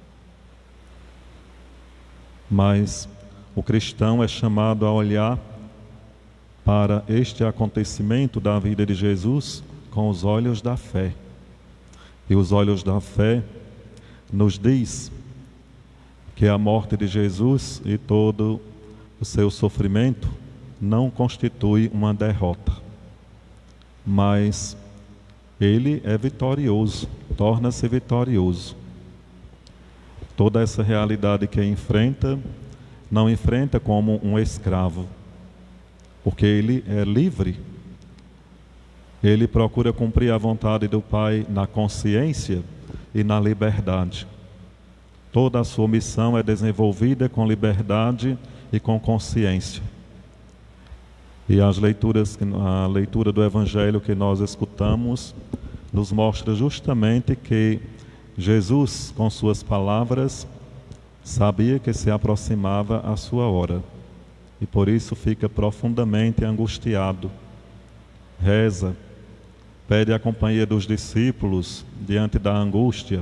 Mas o cristão é chamado a olhar para este acontecimento da vida de Jesus com os olhos da fé. E os olhos da fé nos diz que a morte de Jesus e todo o seu sofrimento não constitui uma derrota, mas ele é vitorioso, torna-se vitorioso. Toda essa realidade que enfrenta, não enfrenta como um escravo, porque ele é livre. Ele procura cumprir a vontade do Pai na consciência e na liberdade. Toda a sua missão é desenvolvida com liberdade e com consciência. E a leitura do Evangelho que nós escutamos nos mostra justamente que Jesus, com suas palavras, sabia que se aproximava a sua hora e por isso fica profundamente angustiado. Reza, pede a companhia dos discípulos diante da angústia.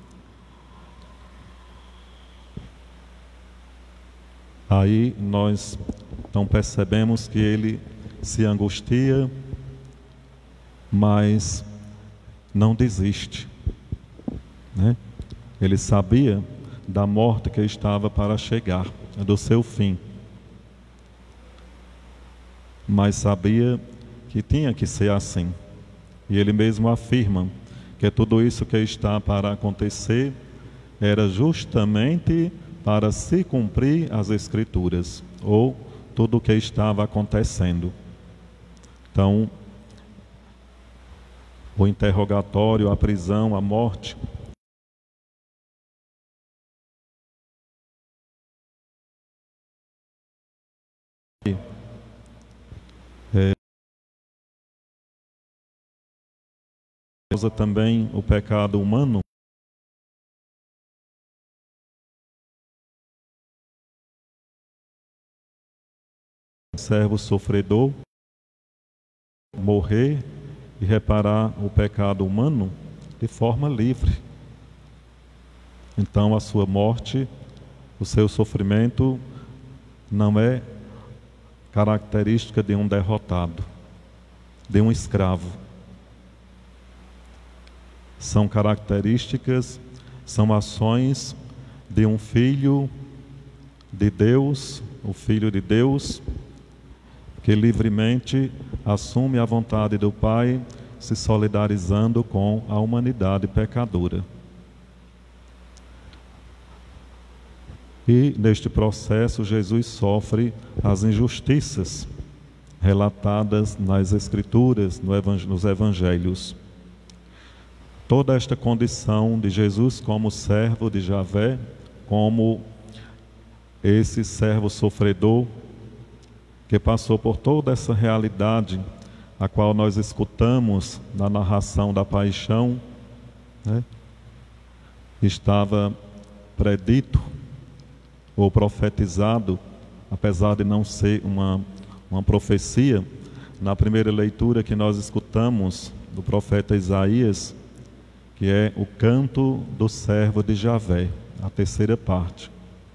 Aí nós então percebemos que ele se angustia, mas não desiste, né? Ele sabia da morte que estava para chegar, do seu fim, mas sabia que tinha que ser assim. E ele mesmo afirma que tudo isso que está para acontecer era justamente para se cumprir as Escrituras, ou tudo o que estava acontecendo. Então, o interrogatório, a prisão, a morte, causa também o pecado humano. Servo sofredor morrer e reparar o pecado humano de forma livre. Então a sua morte, o seu sofrimento não é característica de um derrotado, de um escravo. São características, são ações de um filho de Deus, o Filho de Deus, que livremente assume a vontade do Pai, se solidarizando com a humanidade pecadora. E neste processo Jesus sofre as injustiças relatadas nas Escrituras, nos Evangelhos. Toda esta condição de Jesus como servo de Javé, como esse servo sofredor, que passou por toda essa realidade a qual nós escutamos na narração da paixão, né, estava predito ou profetizado, apesar de não ser uma profecia, na primeira leitura que nós escutamos do profeta Isaías, que é o canto do servo de Javé, a terceira parte.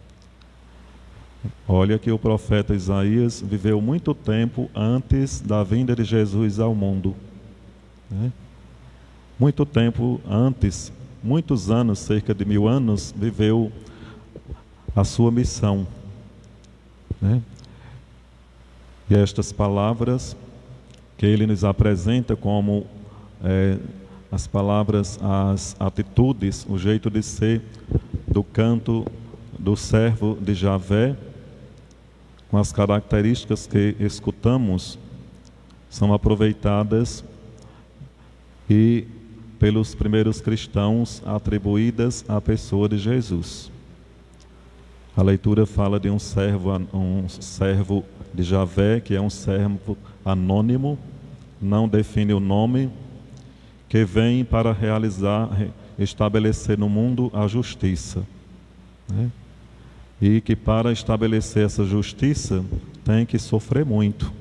Olha que o profeta Isaías viveu muito tempo antes da vinda de Jesus ao mundo, né? Muito tempo antes, muitos anos, cerca de 1000 anos, viveu a sua missão, né? E estas palavras que ele nos apresenta como as palavras, as atitudes, o jeito de ser do canto do servo de Javé, com as características que escutamos, são aproveitadas e pelos primeiros cristãos atribuídas à pessoa de Jesus. A leitura fala de um servo de Javé, que é um servo anônimo, não define o nome, que vem para estabelecer no mundo a justiça, né? E que para estabelecer essa justiça tem que sofrer muito,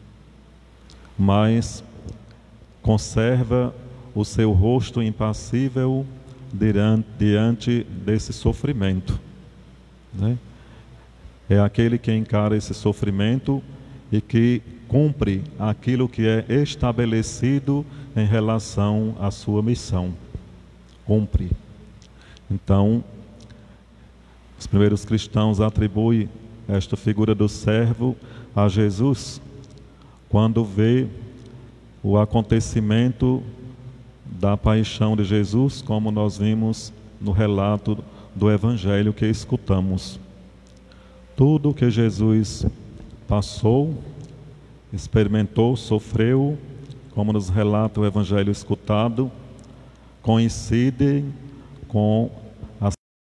mas conserva o seu rosto impassível diante desse sofrimento, né? É aquele que encara esse sofrimento e que cumpre aquilo que é estabelecido em relação à sua missão. Cumpre. Então, os primeiros cristãos atribuem esta figura do servo a Jesus, quando vê o acontecimento da paixão de Jesus, como nós vimos no relato do Evangelho que escutamos. Tudo que Jesus passou, experimentou, sofreu, como nos relata o Evangelho escutado, coincide com a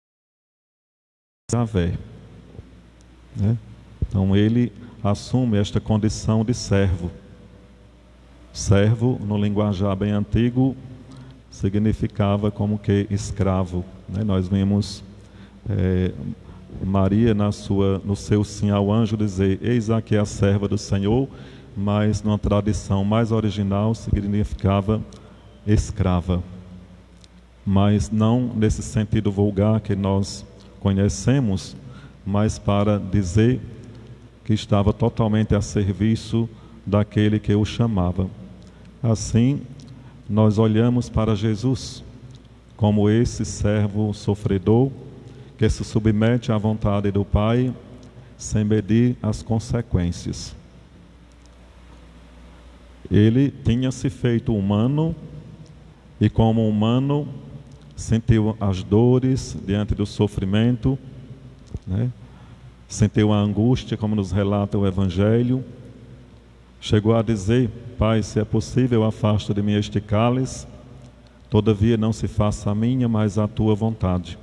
Javé, né? Então ele assume esta condição de servo. Servo, no linguajar bem antigo, significava como que escravo, né? Nós vimos Maria no seu sim ao anjo dizer: eis aqui a serva do Senhor, mas numa tradição mais original significava escrava, mas não nesse sentido vulgar que nós conhecemos, mas para dizer que estava totalmente a serviço daquele que o chamava. Assim, nós olhamos para Jesus como esse servo sofredor que se submete à vontade do Pai sem medir as consequências. Ele tinha se feito humano e, como humano, sentiu as dores diante do sofrimento, né? Sentiu a angústia, como nos relata o Evangelho. Chegou a dizer: Pai, se é possível, afasta de mim este cálice, todavia não se faça a minha, mas a tua vontade.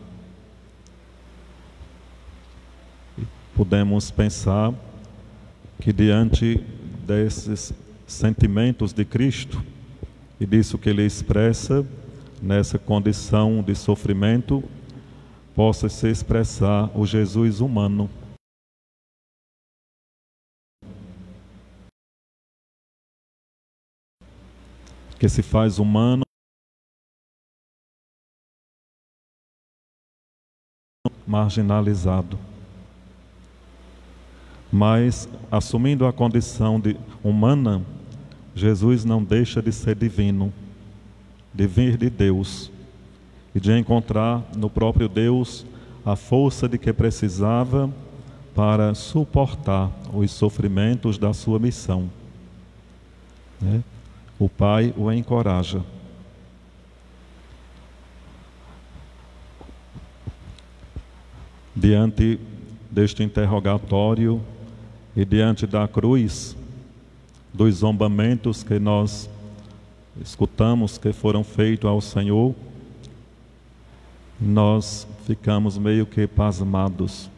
Podemos pensar que diante desses sentimentos de Cristo e disso que ele expressa nessa condição de sofrimento, possa se expressar o Jesus humano. Que se faz humano, marginalizado. Mas, assumindo a condição de humana, Jesus não deixa de ser divino, de vir de Deus e de encontrar no próprio Deus a força de que precisava para suportar os sofrimentos da sua missão, né? O Pai o encoraja. Diante deste interrogatório e diante da cruz, dos zombamentos que nós escutamos que foram feitos ao Senhor, nós ficamos meio que pasmados,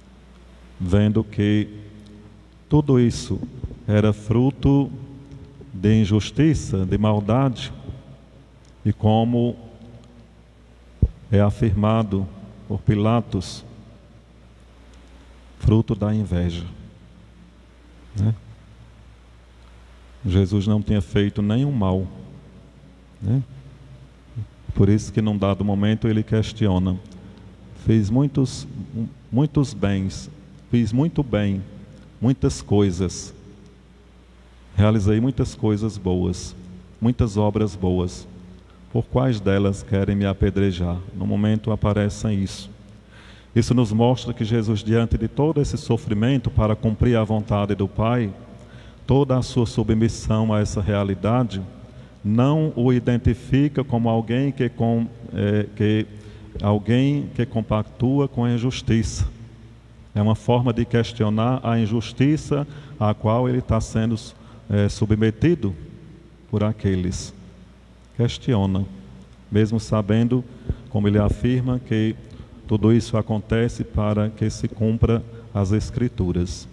vendo que tudo isso era fruto de injustiça, de maldade, e como é afirmado por Pilatos, fruto da inveja, né? Jesus não tinha feito nenhum mal, né? Por isso que num dado momento ele questiona: fiz muitos bens, fiz muito bem, muitas coisas, realizei muitas coisas boas, muitas obras boas, por quais delas querem me apedrejar? No momento aparece isso. Isso nos mostra que Jesus, diante de todo esse sofrimento para cumprir a vontade do Pai, toda a sua submissão a essa realidade, não o identifica como alguém que compactua com a injustiça. É uma forma de questionar a injustiça a qual ele está sendo submetido por aqueles. Questiona, mesmo sabendo, como ele afirma, que tudo isso acontece para que se cumpra as Escrituras.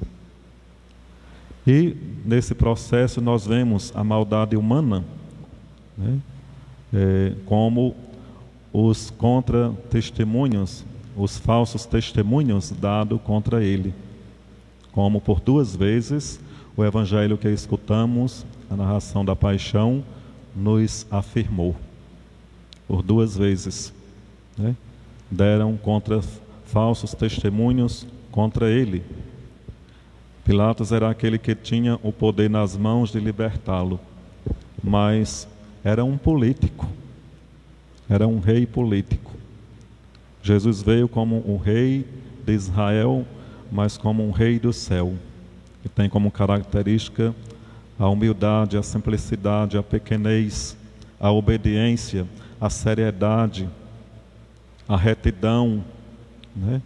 E nesse processo nós vemos a maldade humana, né? Como os contra-testemunhos, os falsos testemunhos dados contra ele. Como por 2 vezes o evangelho que escutamos, a narração da paixão, nos afirmou. Por 2 vezes, né? Deram contra falsos testemunhos contra ele. Pilatos era aquele que tinha o poder nas mãos de libertá-lo, mas era um político, era um rei político. Jesus veio como o rei de Israel, mas como um rei do céu, que tem como característica a humildade, a simplicidade, a pequenez, a obediência, a seriedade, a retidão, né?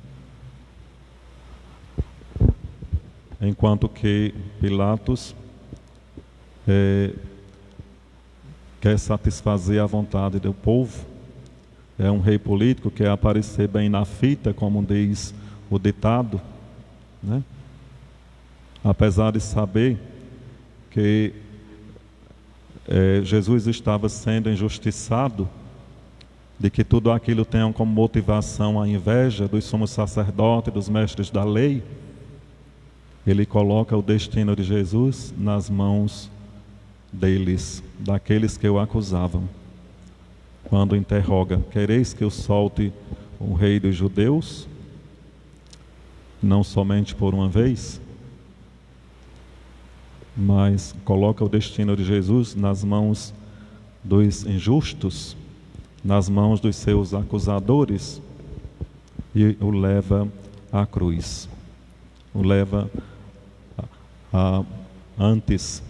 Enquanto que Pilatos quer satisfazer a vontade do povo, é um rei político, quer aparecer bem na fita, como diz o ditado, né? Apesar de saber que Jesus estava sendo injustiçado, de que tudo aquilo tenha como motivação a inveja dos sumos sacerdotes, dos mestres da lei, ele coloca o destino de Jesus nas mãos deles, daqueles que o acusavam. Quando interroga: quereis que eu solte o rei dos judeus? Não somente por uma vez, mas coloca o destino de Jesus nas mãos dos injustos, nas mãos dos seus acusadores, e o leva à cruz. O leva antes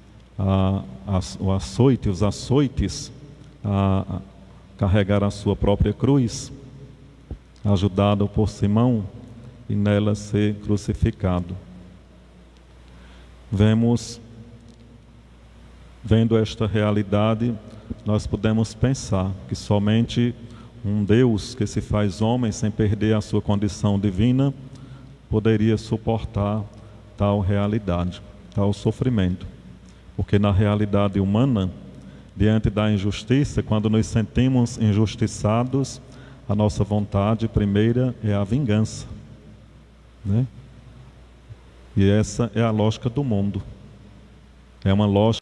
os açoites, a carregar a sua própria cruz, ajudado por Simão, e nela ser crucificado. Vendo esta realidade, nós podemos pensar que somente um Deus que se faz homem sem perder a sua condição divina poderia suportar tal realidade, tal sofrimento. Porque na realidade humana, diante da injustiça, quando nos sentimos injustiçados, a nossa vontade primeira é a vingança, né? E essa é a lógica do mundo. É uma lógica,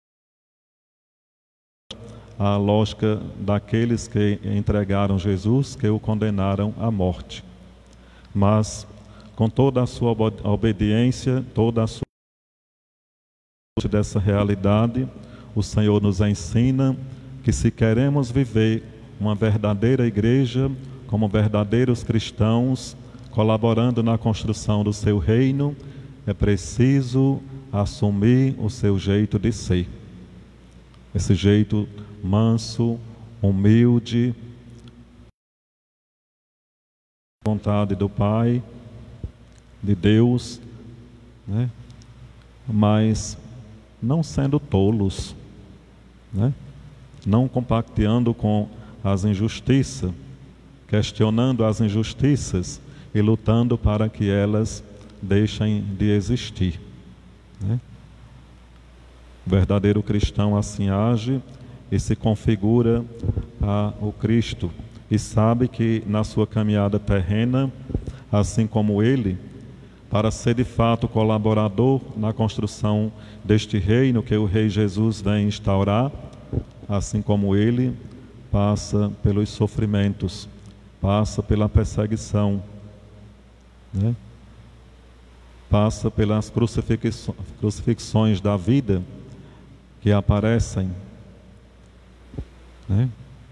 a lógica daqueles que entregaram Jesus, que o condenaram à morte. Mas com toda a sua obediência, toda a sua dessa realidade, o Senhor nos ensina que se queremos viver uma verdadeira igreja, como verdadeiros cristãos, colaborando na construção do seu reino, é preciso assumir o seu jeito de ser. Esse jeito manso, humilde, vontade do Pai, de Deus, né? Mas não sendo tolos, né? Não compacteando com as injustiças, questionando as injustiças e lutando para que elas deixem de existir, né? O verdadeiro cristão assim age e se configura ao Cristo, e sabe que na sua caminhada terrena, assim como ele, para ser de fato colaborador na construção deste reino que o Rei Jesus vem instaurar, assim como ele, passa pelos sofrimentos, passa pela perseguição, né? Passa pelas crucifixões da vida que aparecem, né?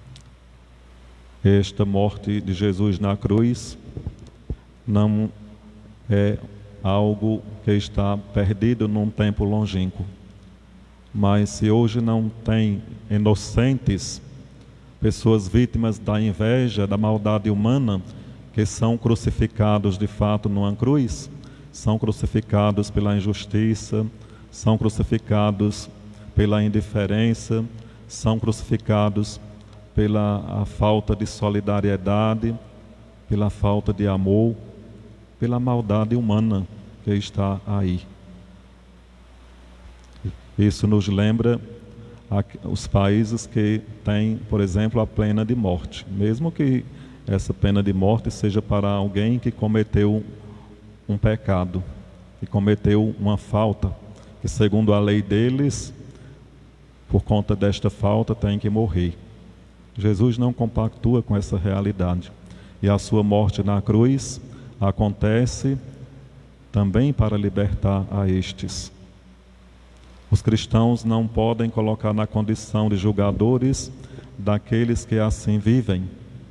Esta morte de Jesus na cruz não é algo que está perdido num tempo longínquo. Mas se hoje não tem inocentes, pessoas vítimas da inveja, da maldade humana, que são crucificados de fato numa cruz, são crucificados pela injustiça, são crucificados pela indiferença, são crucificados pela a falta de solidariedade, pela falta de amor, pela maldade humana que está aí. Isso nos lembra os países que têm, por exemplo, a pena de morte. Mesmo que essa pena de morte seja para alguém que cometeu um pecado, que cometeu uma falta, que segundo a lei deles, por conta desta falta, tem que morrer. Jesus não compactua com essa realidade. E a sua morte na cruz acontece também para libertar a estes. Os cristãos não podem colocar na condição de julgadores daqueles que assim vivem,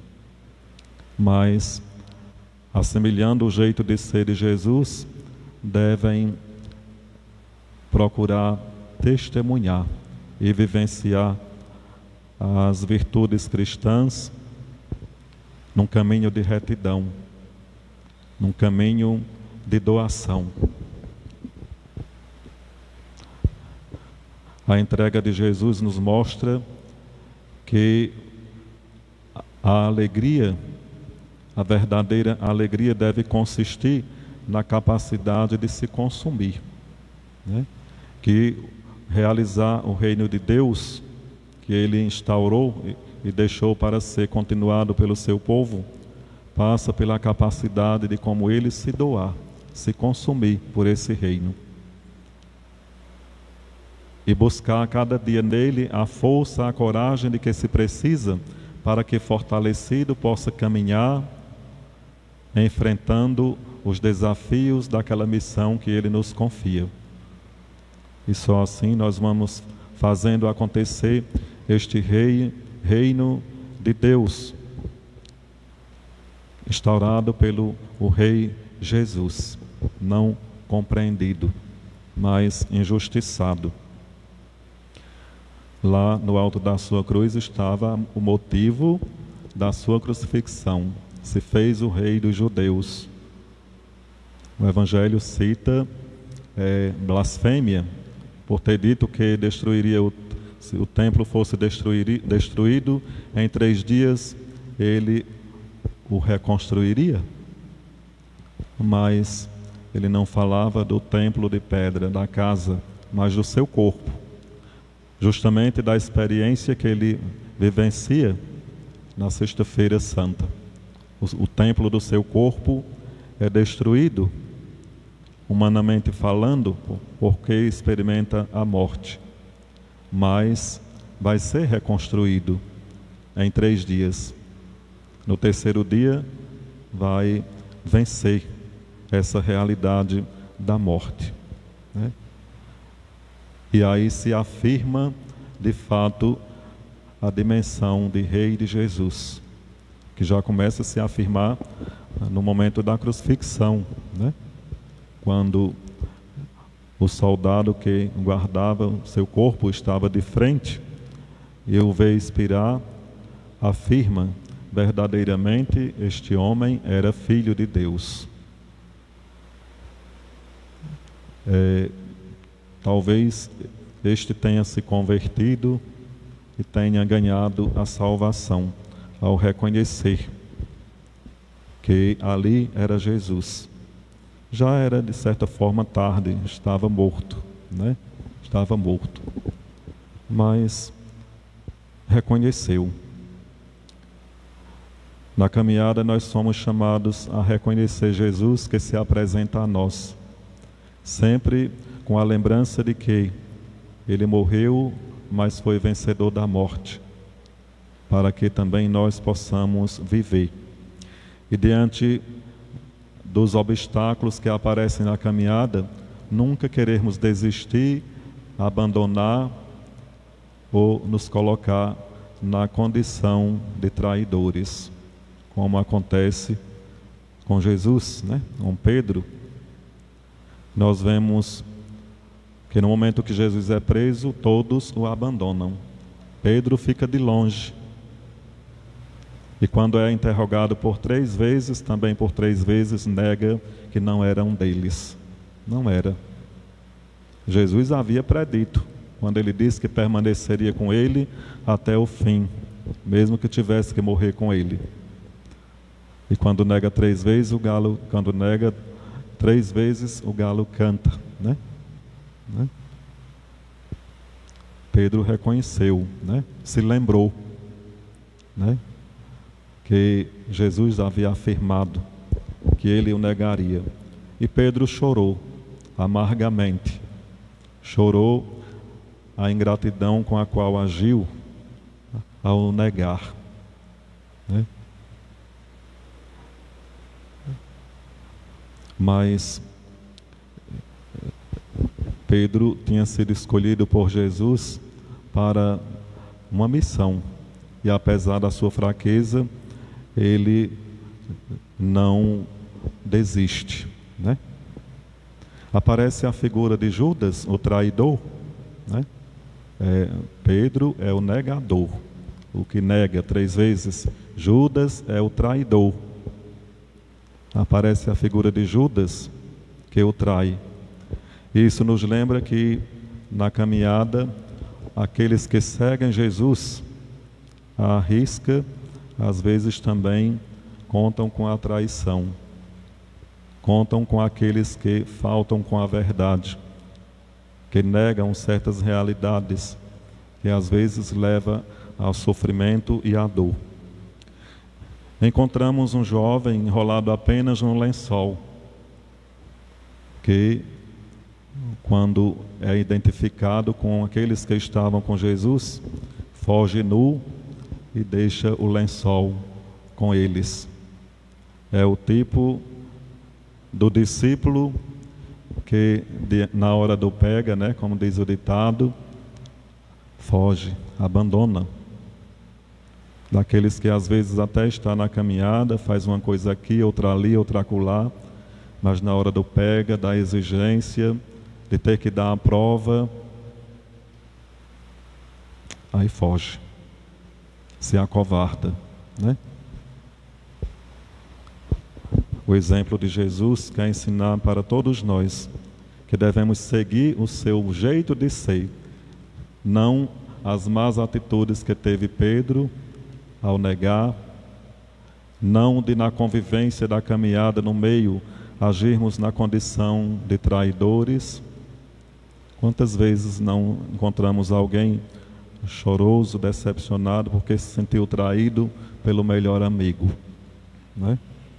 mas, assemelhando o jeito de ser de Jesus, devem procurar testemunhar e vivenciar as virtudes cristãs num caminho de retidão, num caminho de doação. A entrega de Jesus nos mostra que a alegria, a verdadeira alegria deve consistir na capacidade de se consumir, né? Que realizar o reino de Deus que Ele instaurou e deixou para ser continuado pelo seu povo, passa pela capacidade de como Ele se doar, se consumir por esse reino. E buscar cada dia nele a força, a coragem de que se precisa para que fortalecido possa caminhar enfrentando os desafios daquela missão que Ele nos confia. E só assim nós vamos fazendo acontecer este reino de Deus, instaurado pelo o Rei Jesus, não compreendido, mas injustiçado. Lá no alto da sua cruz estava o motivo da sua crucifixão. Se fez o rei dos judeus. O Evangelho cita blasfêmia, por ter dito que destruiria se o templo fosse destruído, em 3 dias ele o reconstruiria. Mas ele não falava do templo de pedra, da casa, mas do seu corpo. Justamente da experiência que ele vivencia na Sexta-feira Santa. O templo do seu corpo é destruído, humanamente falando, porque experimenta a morte. Mas vai ser reconstruído em 3 dias. No 3º dia, vai vencer essa realidade da morte, né? E aí se afirma, de fato, a dimensão de Rei de Jesus, que já começa a se afirmar no momento da crucifixão, né? Quando o soldado que guardava o seu corpo estava de frente e o vê expirar, afirma: verdadeiramente este homem era filho de Deus. Talvez este tenha se convertido e tenha ganhado a salvação ao reconhecer que ali era Jesus. Já era de certa forma tarde, estava morto, né? estava morto. Mas reconheceu. Na caminhada nós somos chamados a reconhecer Jesus que se apresenta a nós, sempre com a lembrança de que Ele morreu, mas foi vencedor da morte, para que também nós possamos viver. E diante dos obstáculos que aparecem na caminhada, nunca querermos desistir, abandonar ou nos colocar na condição de traidores, como acontece com Jesus, né? Com Pedro. Nós vemos que no momento que Jesus é preso, todos o abandonam. Pedro fica de longe. E quando é interrogado por 3 vezes, também por 3 vezes nega que não era um deles. Não era. Jesus havia predito, quando ele disse que permaneceria com ele até o fim, mesmo que tivesse que morrer com ele. E quando nega 3 vezes, quando nega 3 vezes, o galo canta, né? Pedro reconheceu, né? Se lembrou, né? Que Jesus havia afirmado que ele o negaria. E Pedro chorou amargamente. Chorou a ingratidão com a qual agiu ao negar, né? Mas Pedro tinha sido escolhido por Jesus para uma missão. E apesar da sua fraqueza, ele não desiste, né? Aparece a figura de Judas, o traidor, né? Pedro é o negador, o que nega 3 vezes. Judas é o traidor. Aparece a figura de Judas, que o trai. Isso nos lembra que na caminhada, aqueles que seguem Jesus, à risca, às vezes também contam com a traição, contam com aqueles que faltam com a verdade, que negam certas realidades, que às vezes leva ao sofrimento e à dor. Encontramos um jovem enrolado apenas num lençol, que quando é identificado com aqueles que estavam com Jesus, foge nu e deixa o lençol com eles. É o tipo do discípulo que na hora do pega, né, como diz o ditado, foge, abandona. Daqueles que às vezes até está na caminhada, faz uma coisa aqui, outra ali, outra acolá, mas na hora do pega, da exigência, de ter que dar a prova, aí foge, se acovarda, né? O exemplo de Jesus quer ensinar para todos nós que devemos seguir o seu jeito de ser, não as más atitudes que teve Pedro ao negar, não de na convivência da caminhada no meio agirmos na condição de traidores. Quantas vezes não encontramos alguém choroso, decepcionado porque se sentiu traído pelo melhor amigo, né?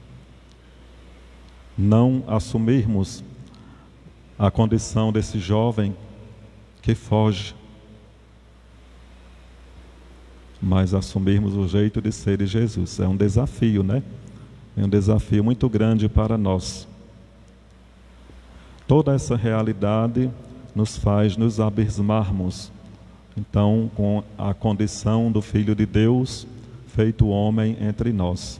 Não assumirmos a condição desse jovem que foge, mas assumirmos o jeito de ser de Jesus. É um desafio, né? É um desafio muito grande para nós. Toda essa realidade nos faz nos abismarmos, então, com a condição do Filho de Deus, feito homem entre nós.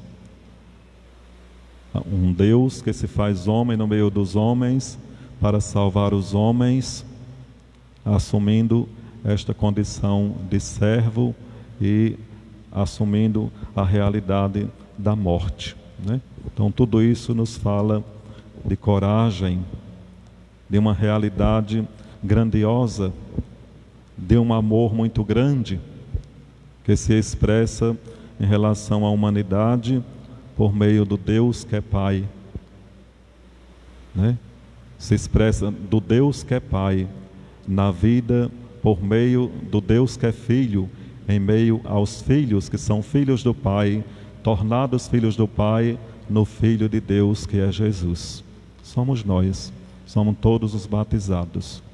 Um Deus que se faz homem no meio dos homens, para salvar os homens, assumindo esta condição de servo e assumindo a realidade da morte, né? Então tudo isso nos fala de coragem, de uma realidade grandiosa, de um amor muito grande que se expressa em relação à humanidade por meio do Deus que é Pai, né? Se expressa do Deus que é Pai na vida por meio do Deus que é Filho, em meio aos filhos que são filhos do Pai, tornados filhos do Pai no Filho de Deus que é Jesus. Somos nós, somos todos os batizados.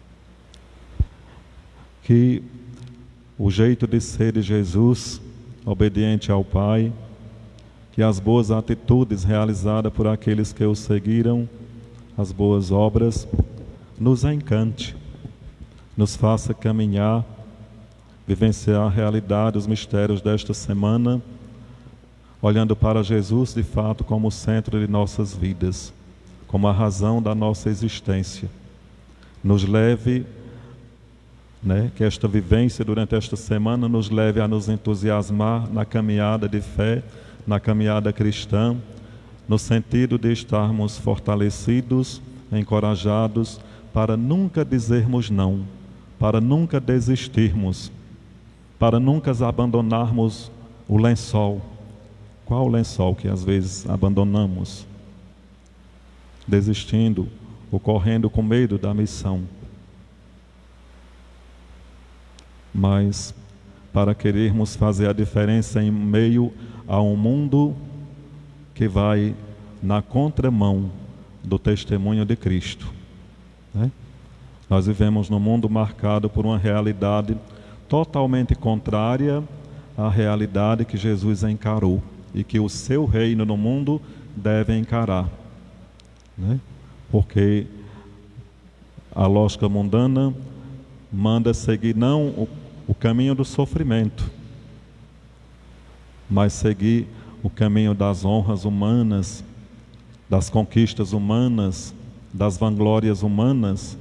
Que o jeito de ser de Jesus, obediente ao Pai, que as boas atitudes realizadas por aqueles que o seguiram, as boas obras, nos encante, nos faça caminhar, vivenciar a realidade, os mistérios desta semana, olhando para Jesus de fato como o centro de nossas vidas, como a razão da nossa existência. Nos leve, que esta vivência durante esta semana nos leve a nos entusiasmar na caminhada de fé, na caminhada cristã, no sentido de estarmos fortalecidos, encorajados, para nunca dizermos não, para nunca desistirmos, para nunca abandonarmos o lençol. Qual o lençol que às vezes abandonamos? Desistindo ou correndo com medo da missão. Mas para querermos fazer a diferença em meio a um mundo que vai na contramão do testemunho de Cristo, Nós vivemos num mundo marcado por uma realidade totalmente contrária à realidade que Jesus encarou e que o seu reino no mundo deve encarar, Porque a lógica mundana manda seguir não o caminho do sofrimento, mas seguir o caminho das honras humanas, das conquistas humanas, das vanglórias humanas.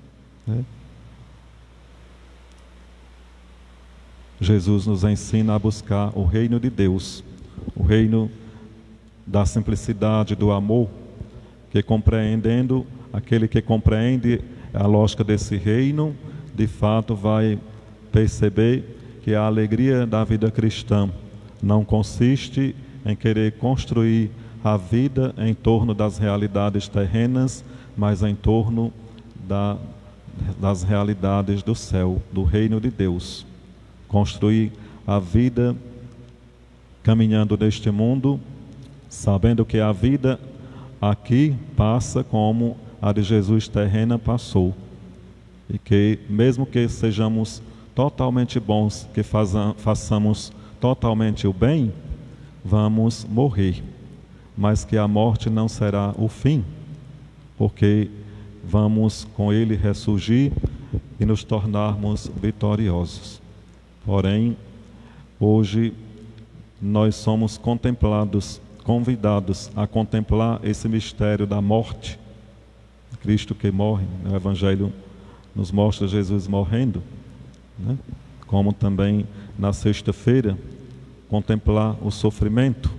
Jesus nos ensina a buscar o reino de Deus, o reino da simplicidade, do amor, que compreendendo, aquele que compreende a lógica desse reino, de fato vai perceber que a alegria da vida cristã não consiste em querer construir a vida em torno das realidades terrenas, mas em torno das realidades do céu, do reino de Deus. Construir a vida caminhando neste mundo, sabendo que a vida aqui passa como a de Jesus terrena passou. E que mesmo que sejamos totalmente bons, que façamos totalmente o bem, vamos morrer. Mas que a morte não será o fim, porque vamos com Ele ressurgir e nos tornarmos vitoriosos. Porém, hoje nós somos convidados a contemplar esse mistério da morte. Cristo que morre, o Evangelho nos mostra Jesus morrendo, como também na sexta-feira, contemplar o sofrimento,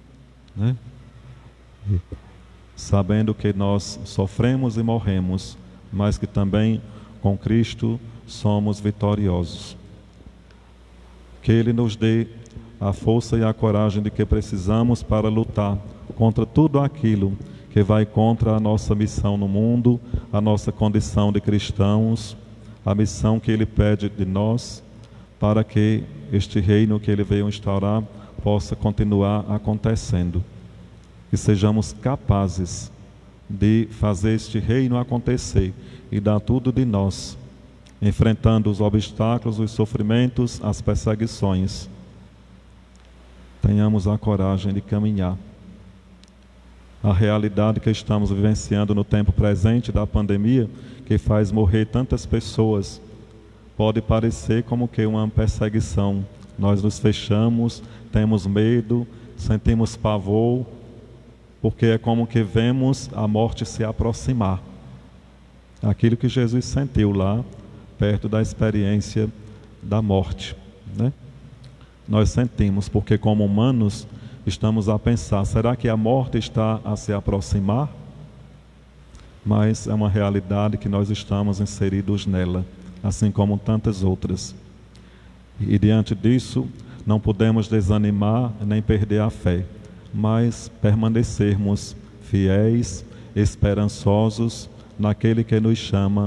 sabendo que nós sofremos e morremos, mas que também com Cristo somos vitoriosos. Que Ele nos dê a força e a coragem de que precisamos para lutar contra tudo aquilo que vai contra a nossa missão no mundo, a nossa condição de cristãos, a missão que Ele pede de nós, para que este reino que Ele veio instaurar possa continuar acontecendo. Que sejamos capazes de fazer este reino acontecer e dar tudo de nós, enfrentando os obstáculos, os sofrimentos, as perseguições. Tenhamos a coragem de caminhar. A realidade que estamos vivenciando no tempo presente da pandemia, que faz morrer tantas pessoas, pode parecer como que uma perseguição. Nós nos fechamos, temos medo, sentimos pavor, porque é como que vemos a morte se aproximar. Aquilo que Jesus sentiu lá, perto da experiência da morte, Nós sentimos, porque como humanos estamos a pensar, será que a morte está a se aproximar? Mas é uma realidade que nós estamos inseridos nela, assim como tantas outras. E diante disso, não podemos desanimar nem perder a fé, mas permanecermos fiéis, esperançosos naquele que nos chama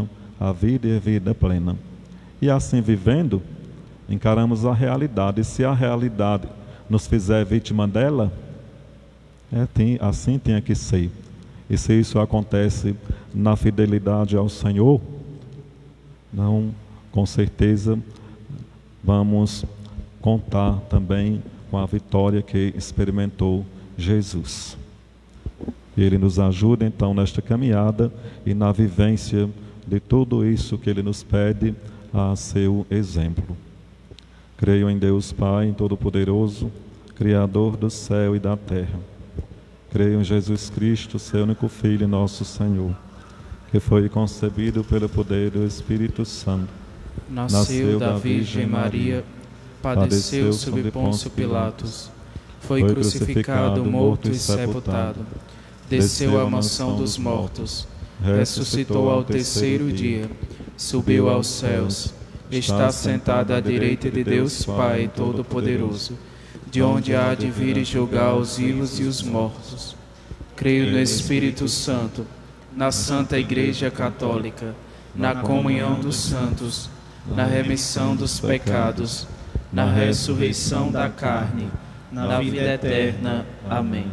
a vida e a vida plena. E assim vivendo, encaramos a realidade. E se a realidade nos fizer vítima dela, assim tem que ser. E se isso acontece na fidelidade ao Senhor, não, com certeza vamos contar também com a vitória que experimentou Jesus. Ele nos ajuda então nesta caminhada e na vivência de tudo isso que Ele nos pede a seu exemplo. Creio em Deus Pai Todo-Poderoso, Criador do céu e da terra. Creio em Jesus Cristo, seu único Filho, nosso Senhor, que foi concebido pelo poder do Espírito Santo. Nasceu da Virgem Maria, padeceu sob Pôncio Pilatos, foi crucificado, morto e sepultado, desceu à mansão dos mortos, ressuscitou ao terceiro dia, subiu aos céus, está sentado à direita de Deus Pai Todo-Poderoso, de onde há de vir e julgar os vivos e os mortos. Creio no Espírito Santo, na Santa Igreja Católica, na comunhão dos santos, na remissão dos pecados, na ressurreição da carne, na vida eterna. Amém.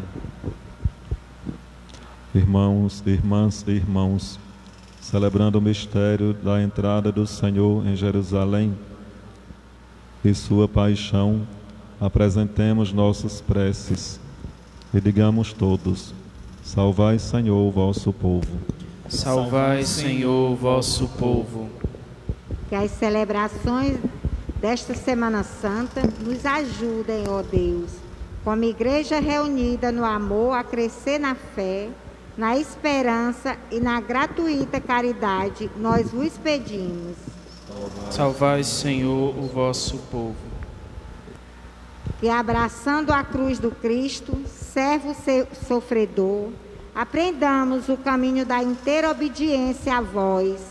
Irmãos, irmãs e irmãos, celebrando o mistério da entrada do Senhor em Jerusalém e sua paixão, apresentemos nossas preces e digamos todos: salvai, Senhor, o vosso povo. Salvai, Senhor, o vosso povo. Que as celebrações desta Semana Santa nos ajudem, ó Deus, como igreja reunida no amor, a crescer na fé, na esperança e na gratuita caridade, nós vos pedimos. Salvai, Senhor, o vosso povo. Que abraçando a cruz do Cristo, servo sofredor, aprendamos o caminho da inteira obediência a vós.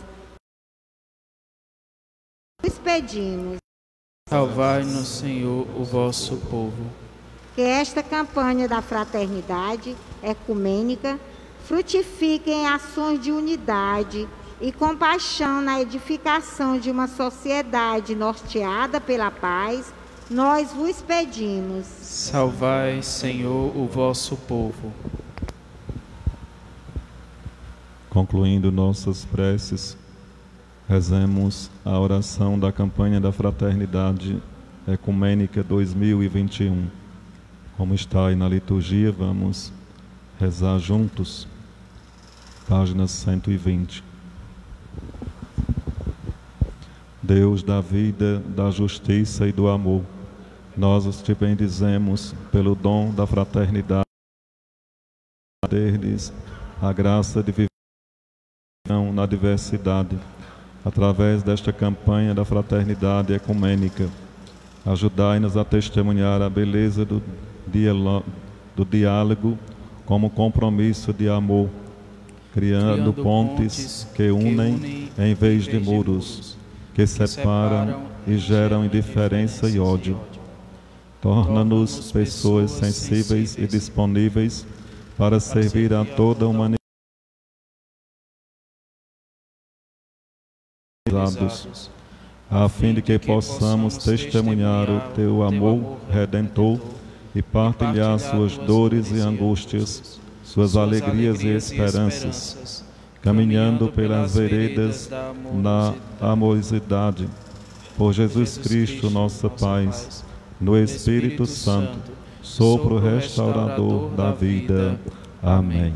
Vos pedimos. Salvai-nos, Senhor, o vosso povo. Que esta campanha da fraternidade ecumênica frutifique em ações de unidade e compaixão na edificação de uma sociedade norteada pela paz, nós vos pedimos. Salvai, Senhor, o vosso povo. Concluindo nossas preces, rezemos a oração da campanha da Fraternidade Ecumênica 2021. Como está aí na liturgia, vamos rezar juntos. Página 120. Deus da vida, da justiça e do amor, nós te bendizemos pelo dom da fraternidade, deles a graça de viver na diversidade, através desta campanha da fraternidade ecumênica. Ajudai-nos a testemunhar a beleza do diálogo como compromisso de amor, criando pontes que unem em vez de muros, que separam e geram indiferença e ódio. Torna-nos pessoas sensíveis e disponíveis para servir a toda a humanidade, a fim de que possamos testemunhar o teu amor redentor e partilhar suas dores e angústias, suas alegrias e esperanças, caminhando pelas veredas da amorosidade, por Jesus Cristo, nossa paz, no Espírito Santo, sopro restaurador da vida. Amém.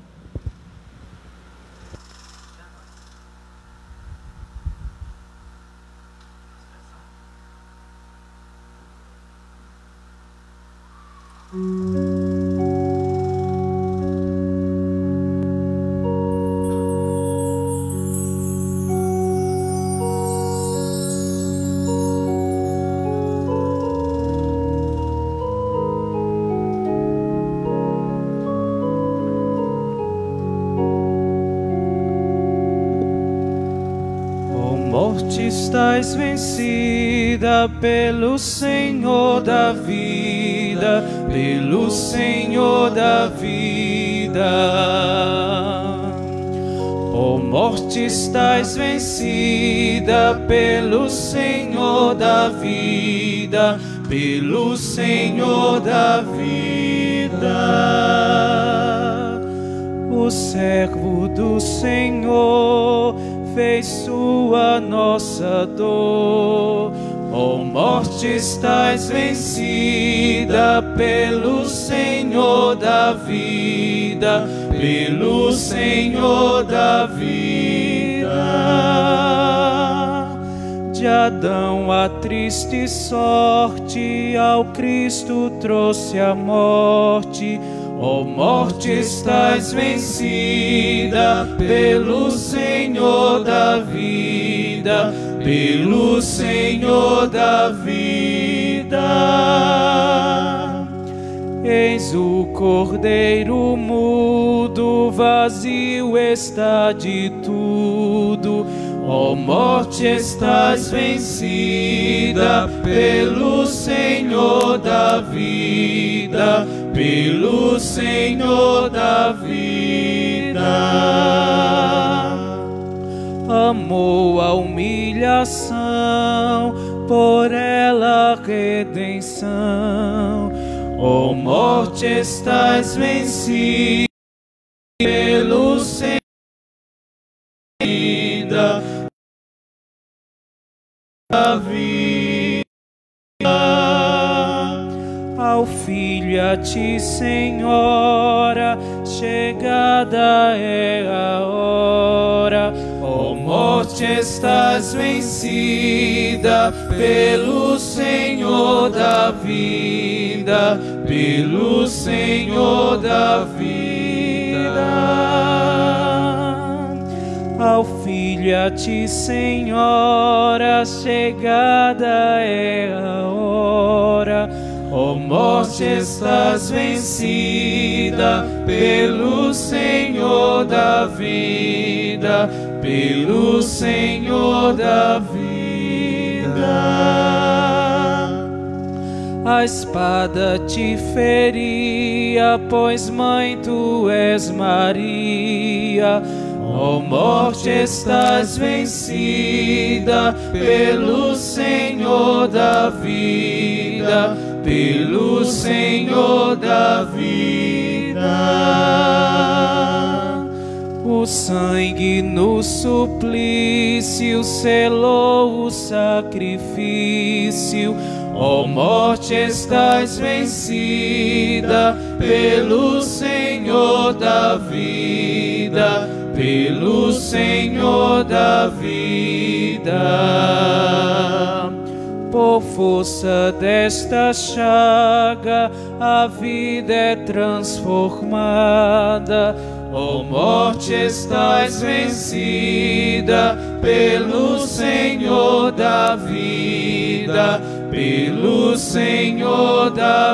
Estás vencida pelo Senhor da vida, pelo Senhor da vida. Ó morte, estás vencida pelo Senhor da vida, pelo Senhor da vida. O servo do Senhor fez sua nossa dor. Ó morte, estás vencida pelo Senhor da vida, pelo Senhor da vida. De Adão a triste sorte, ao Cristo trouxe a morte. Ó morte, estás vencida pelo Senhor da vida, pelo Senhor da vida. Eis o Cordeiro mudo, vazio está de tudo. Ó morte, estás vencida pelo Senhor da vida, pelo Senhor da vida. Amou a humilhação, por ela a redenção. Ó morte, estás vencida pelo Senhor da vida. Ao Filho, a ti, Senhora, chegada é a hora. Ó morte, estás vencida pelo Senhor da vida, pelo Senhor da vida. Ao Filho, a ti, Senhora, chegada é a hora. Ó morte, estás vencida pelo Senhor da vida, pelo Senhor da vida. A espada te feria, pois mãe tu és Maria. Ó morte, estás vencida pelo Senhor da vida, pelo Senhor da vida. O sangue no suplício selou o sacrifício. Ó morte, estás vencida pelo Senhor da vida, pelo Senhor da vida. Por força desta chaga, a vida é transformada. Ó morte, estás vencida pelo Senhor da vida, pelo Senhor da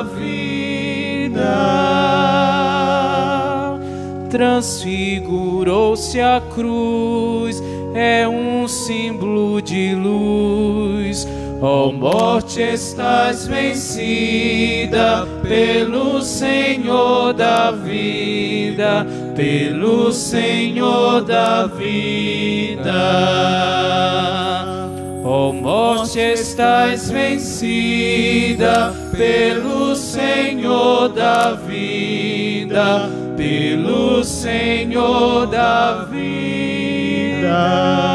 vida. Transfigurou-se a cruz, é um símbolo de luz. Ó morte, estás vencida pelo Senhor da vida, pelo Senhor da vida. Ó morte, estás vencida pelo Senhor da vida, pelo Senhor da vida.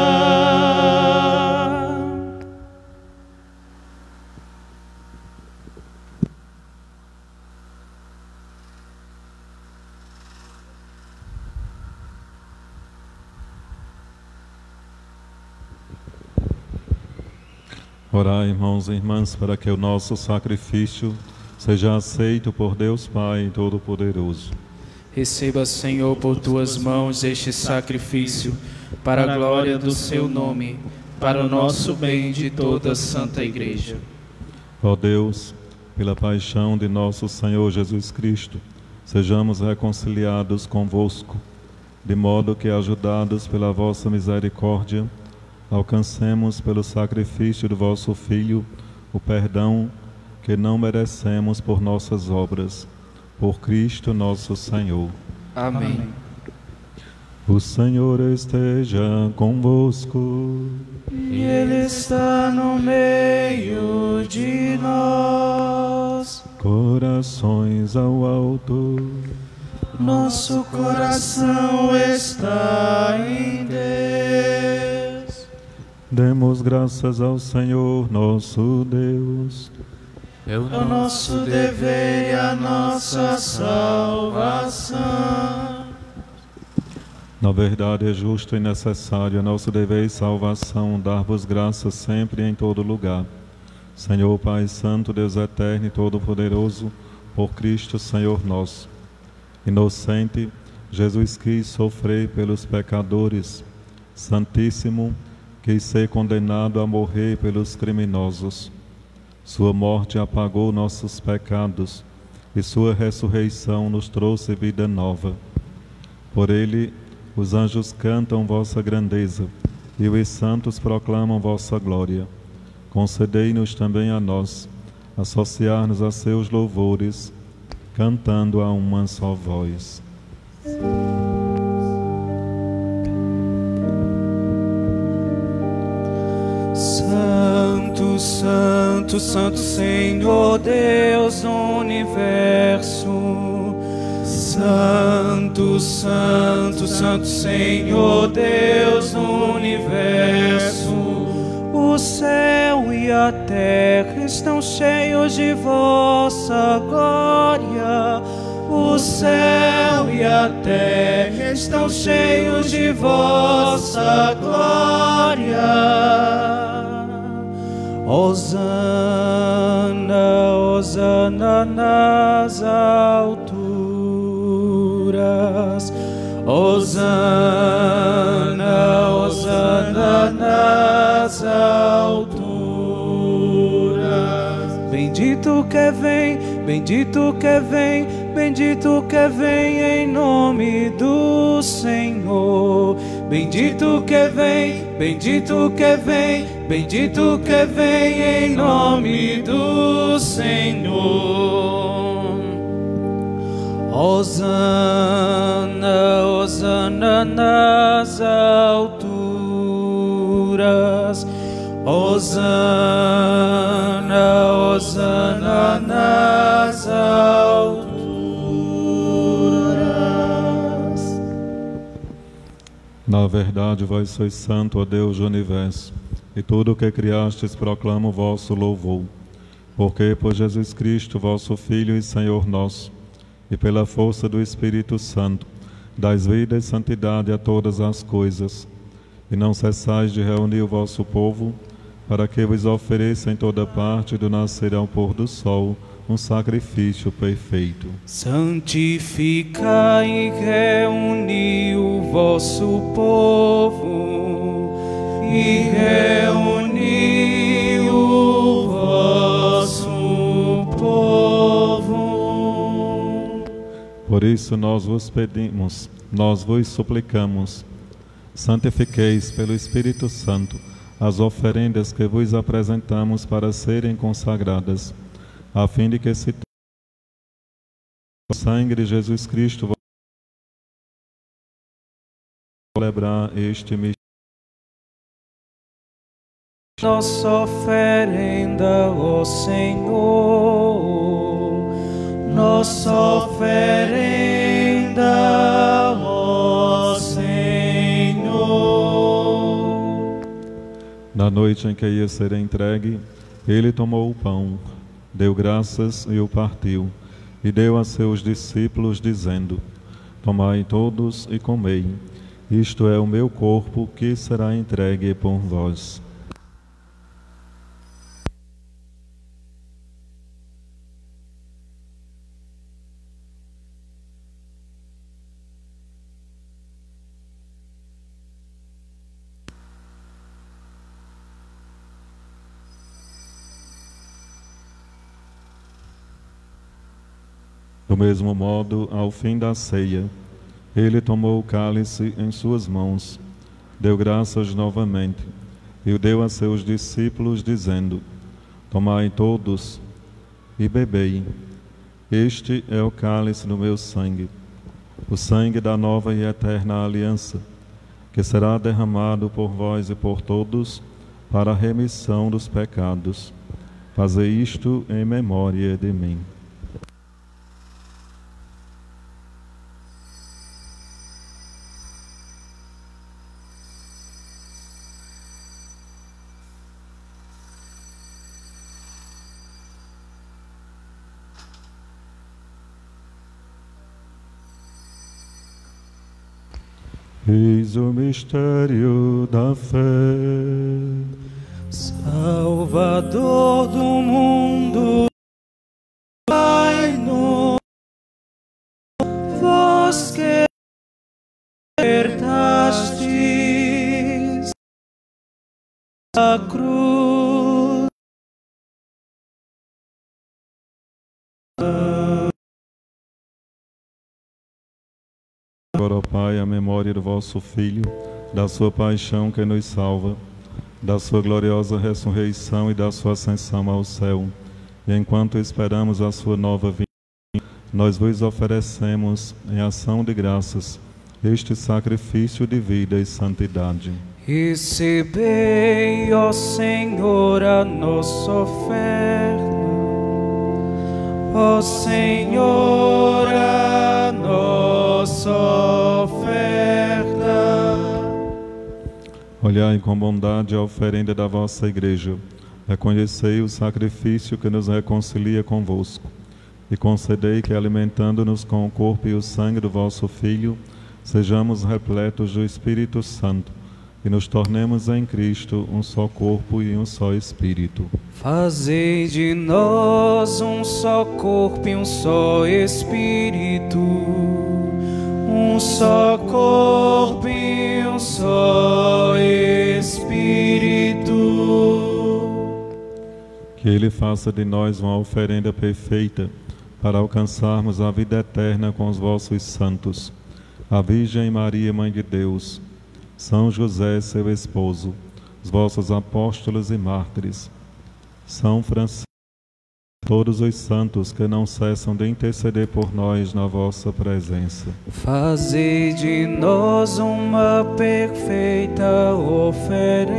Orai, irmãos e irmãs, para que o nosso sacrifício seja aceito por Deus Pai Todo-Poderoso. Receba, Senhor, por tuas mãos este sacrifício, para a glória do seu nome, para o nosso bem de toda a Santa Igreja. Ó Deus, pela paixão de nosso Senhor Jesus Cristo, sejamos reconciliados convosco, de modo que, ajudados pela vossa misericórdia, alcancemos pelo sacrifício do vosso Filho o perdão que não merecemos por nossas obras. Por Cristo nosso Senhor. Amém. O Senhor esteja convosco. E Ele está no meio de nós. Corações ao alto. Nosso coração está em Deus. Demos graças ao Senhor nosso Deus. É o nosso dever e a nossa salvação. Na verdade, é justo e necessário, nosso dever e salvação, dar-vos graças sempre e em todo lugar. Senhor Pai Santo, Deus Eterno e Todo-Poderoso, por Cristo, Senhor nosso. Inocente, Jesus quis sofrer pelos pecadores. Santíssimo, quis ser condenado a morrer pelos criminosos. Sua morte apagou nossos pecados e sua ressurreição nos trouxe vida nova. Por ele, os anjos cantam vossa grandeza e os santos proclamam vossa glória. Concedei-nos também a nós associar-nos a seus louvores, cantando a uma só voz. Santo, Santo, Santo Senhor Deus do universo. Santo, Santo, Santo Senhor Deus do universo. O céu e a terra estão cheios de vossa glória. O céu e a terra estão cheios de vossa glória. Hosana, Hosana nas alturas. Hosana, Hosana nas alturas. Bendito que vem, bendito que vem, bendito que vem em nome do Senhor. Bendito que vem, bendito que vem, bendito que vem em nome do Senhor. Hosana, Hosana nas alturas. Hosana, Hosana nas alturas. Na verdade, vós sois santo, ó Deus do universo, e tudo o que criastes proclama o vosso louvor. Porque por Jesus Cristo, vosso Filho e Senhor nosso, e pela força do Espírito Santo, dais vida e santidade a todas as coisas, e não cessais de reunir o vosso povo, para que vos ofereça em toda parte, do nascer ao pôr do sol, um sacrifício perfeito. Santificai e reuni o vosso povo, e reuni o vosso povo. Por isso nós vos pedimos, nós vos suplicamos, santifiqueis pelo Espírito Santo as oferendas que vos apresentamos para serem consagradas, a fim de que se torne o sangue de Jesus Cristo celebrar este mistério. Nossa oferenda, ó Senhor, nossa oferenda, ó Senhor. Na noite em que ia ser entregue, ele tomou o pão, deu graças e o partiu, e deu a seus discípulos, dizendo: Tomai todos e comei, isto é o meu corpo que será entregue por vós. Do mesmo modo, ao fim da ceia, ele tomou o cálice em suas mãos, deu graças novamente, e o deu a seus discípulos, dizendo: Tomai todos e bebei, este é o cálice do meu sangue, o sangue da nova e eterna aliança, que será derramado por vós e por todos para a remissão dos pecados. Fazei isto em memória de mim. Eis o mistério da fé. Salvador do mundo, Pai-nos, vós que libertastes a cruz. Agora, ó Pai, a memória do vosso Filho, da sua paixão que nos salva, da sua gloriosa ressurreição e da sua ascensão ao céu. E enquanto esperamos a sua nova vinda, nós vos oferecemos, em ação de graças, este sacrifício de vida e santidade. Recebei, ó Senhor, a nossa oferta. Ó Senhor, a nossa oferta. Olhai com bondade a oferenda da vossa Igreja. Reconhecei o sacrifício que nos reconcilia convosco. E concedei que, alimentando-nos com o corpo e o sangue do vosso Filho, sejamos repletos do Espírito Santo e nos tornemos em Cristo um só corpo e um só Espírito. Fazei de nós um só corpo e um só Espírito, um só corpo e um só Espírito. Que Ele faça de nós uma oferenda perfeita para alcançarmos a vida eterna com os vossos santos, a Virgem Maria, Mãe de Deus, São José, seu esposo, os vossos apóstolos e mártires, São Francisco, todos os santos que não cessam de interceder por nós na vossa presença. Fazei de nós uma perfeita oferenda,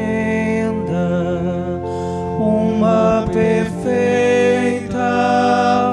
uma perfeita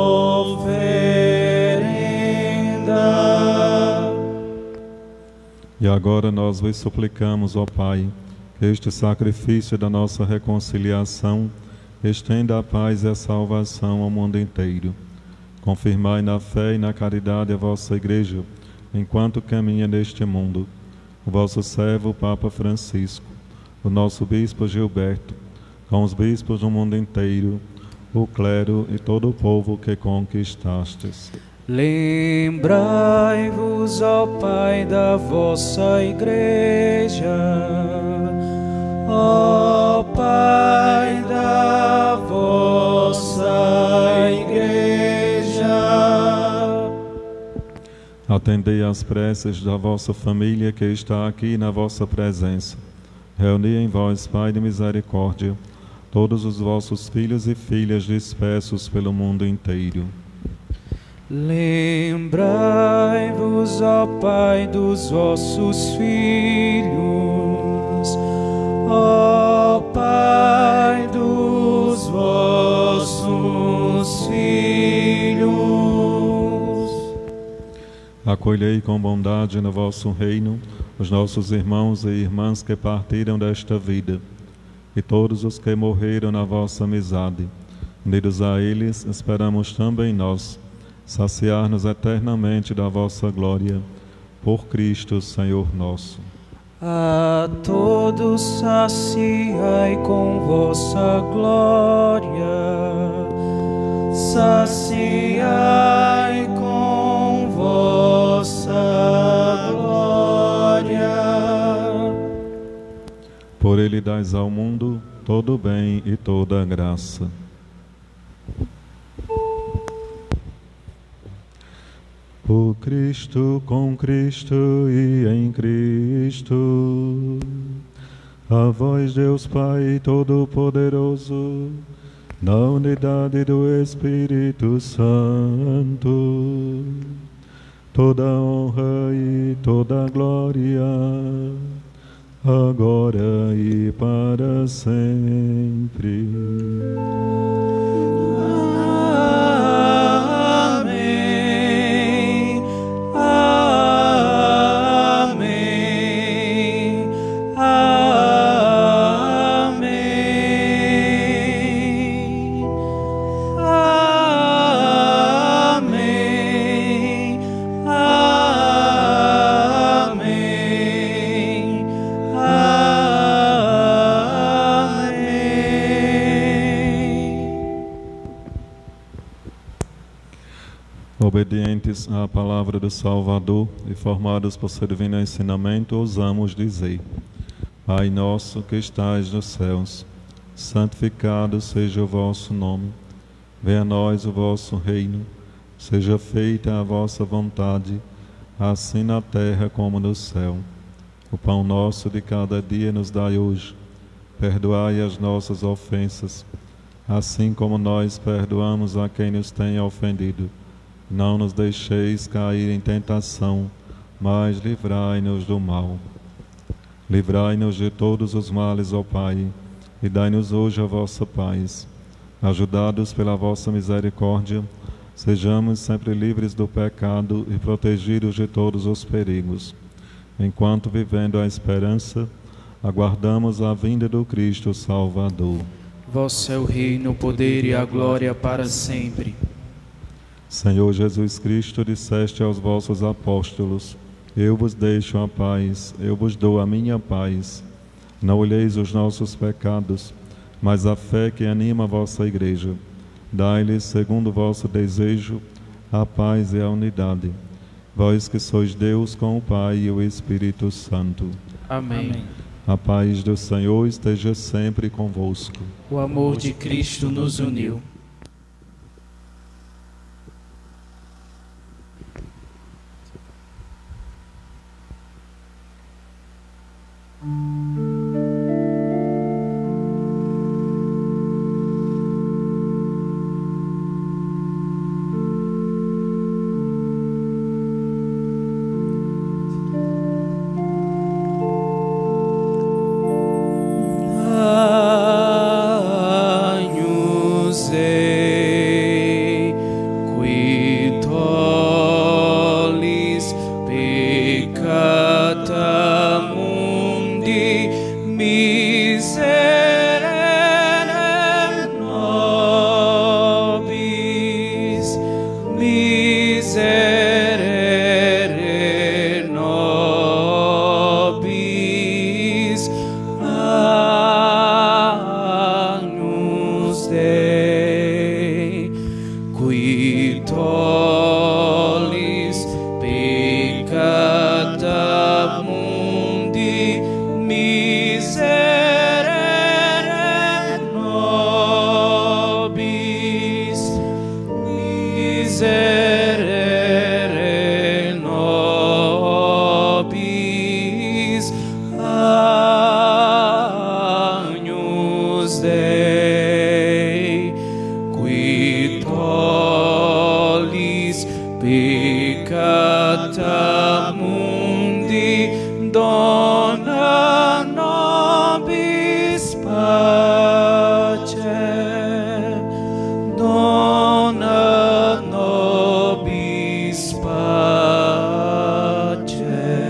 oferenda. E agora nós vos suplicamos, ó Pai, que este sacrifício da nossa reconciliação estenda a paz e a salvação ao mundo inteiro. Confirmai na fé e na caridade a vossa Igreja, enquanto caminha neste mundo, o vosso servo, o Papa Francisco, o nosso Bispo Gilberto, com os bispos do mundo inteiro, o clero e todo o povo que conquistastes. Lembrai-vos, ó Pai, da vossa Igreja, ó Pai da vossa Igreja. Atendei às preces da vossa família que está aqui na vossa presença. Reuni em vós, Pai de misericórdia, todos os vossos filhos e filhas dispersos pelo mundo inteiro. Lembrai-vos, ó Pai, dos vossos filhos, ó Pai dos vossos filhos. Acolhei com bondade no vosso reino os nossos irmãos e irmãs que partiram desta vida, e todos os que morreram na vossa amizade. Unidos a eles, esperamos também nós saciar-nos eternamente da vossa glória, por Cristo, Senhor nosso. A todos saciai com vossa glória, saciai com vossa glória. Por ele dais ao mundo todo o bem e toda a graça. Por Cristo, com Cristo e em Cristo, a vós, Deus Pai Todo-Poderoso, na unidade do Espírito Santo, toda honra e toda glória, agora e para sempre. Amém. Amém. Amém. Amém. Amém. Amém. Obedientes à palavra do Salvador e formados por seu divino ensinamento, ousamos dizer: Pai nosso que estais nos céus, santificado seja o vosso nome. Venha a nós o vosso reino. Seja feita a vossa vontade, assim na terra como no céu. O pão nosso de cada dia nos dai hoje. Perdoai as nossas ofensas, assim como nós perdoamos a quem nos tem ofendido. Não nos deixeis cair em tentação, mas livrai-nos do mal. Livrai-nos de todos os males, ó Pai, e dai-nos hoje a vossa paz. Ajudados pela vossa misericórdia, sejamos sempre livres do pecado e protegidos de todos os perigos. Enquanto, vivendo a esperança, aguardamos a vinda do Cristo Salvador. Vosso é o reino, o poder e a glória para sempre. Senhor Jesus Cristo, disseste aos vossos apóstolos: Eu vos deixo a paz, eu vos dou a minha paz. Não olheis os nossos pecados, mas a fé que anima a vossa igreja. Dai-lhes, segundo o vosso desejo, a paz e a unidade. Vós que sois Deus com o Pai e o Espírito Santo. Amém. A paz do Senhor esteja sempre convosco. O amor de Cristo nos uniu. Agnus Dei, qui tollis peccata mundi, miserere nobis, miserere nobis. Agnus Dei, qui tollis peccata mundi, miserere nobis, miserere nobis. Agnus Dei, qui tollis peccata mundi, dona nobis pace, dona nobis pace.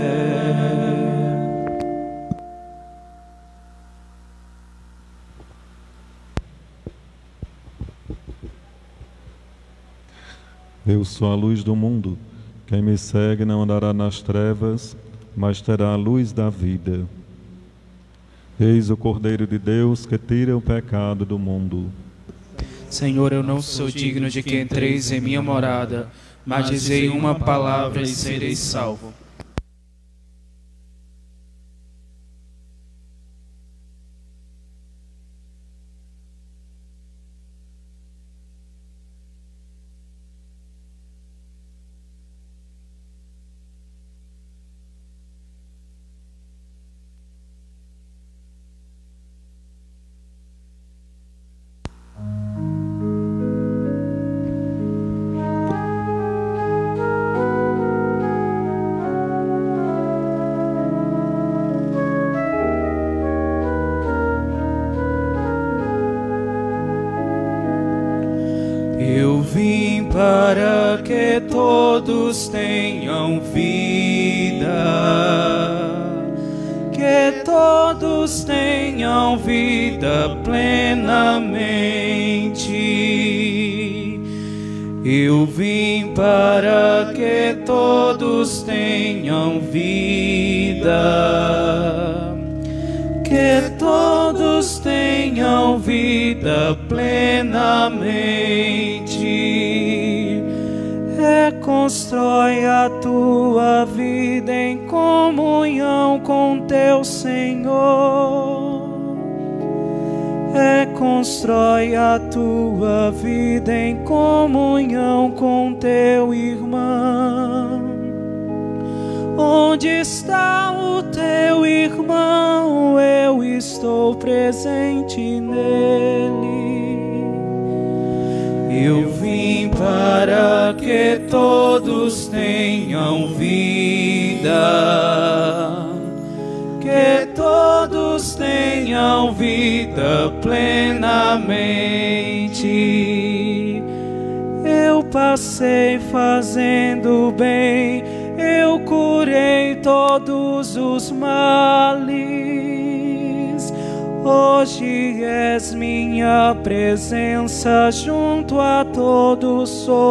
Eu sou a luz do mundo. Quem me segue não andará nas trevas, mas terá a luz da vida. Eis o Cordeiro de Deus que tira o pecado do mundo. Senhor, eu não sou digno de que entreis em minha morada, mas dizei uma palavra e sereis salvo. vim para que todos tenham vida, que todos tenham vida plenamente. Eu vim para que todos tenham vida, que todos tenham vida plenamente. Reconstrói a tua vida em comunhão com teu Senhor. Reconstrói a tua vida em comunhão com teu irmão. Onde está o teu irmão? Eu estou presente nele. Eu vim para que todos tenham vida, que todos tenham vida plenamente. Eu passei fazendo bem, eu curei todos os males. Hoje és minha presença junto a todo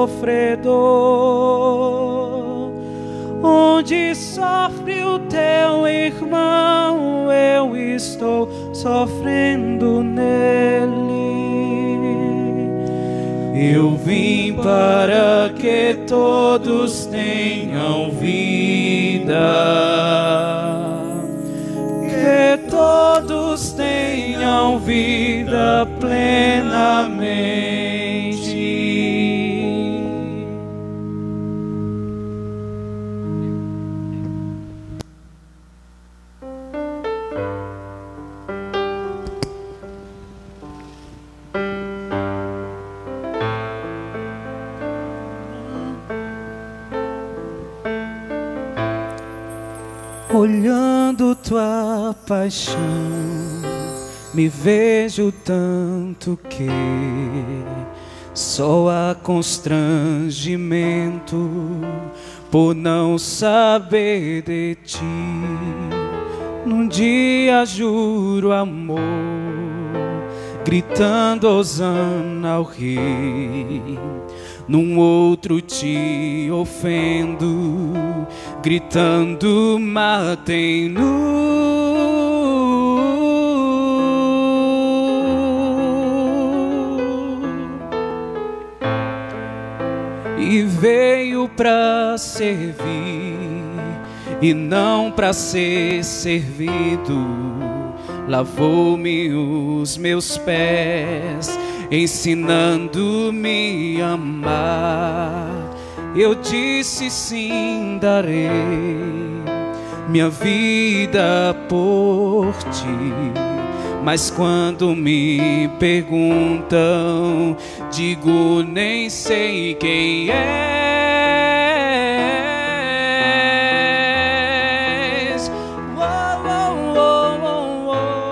sofredor. Onde sofre o teu irmão, eu estou sofrendo nele. Eu vim para que todos tenham vida, que todos tenham vida plenamente. Olhando tua paixão, me vejo tanto que só há constrangimento por não saber de ti. Num dia juro amor, gritando hosana ao rei. Num outro te ofendo, gritando matem-no. E veio pra servir e não pra ser servido. Lavou-me os meus pés, ensinando-me a amar. Eu disse sim, darei minha vida por ti. Mas quando me perguntam, digo nem sei quem és. Oh, oh, oh, oh,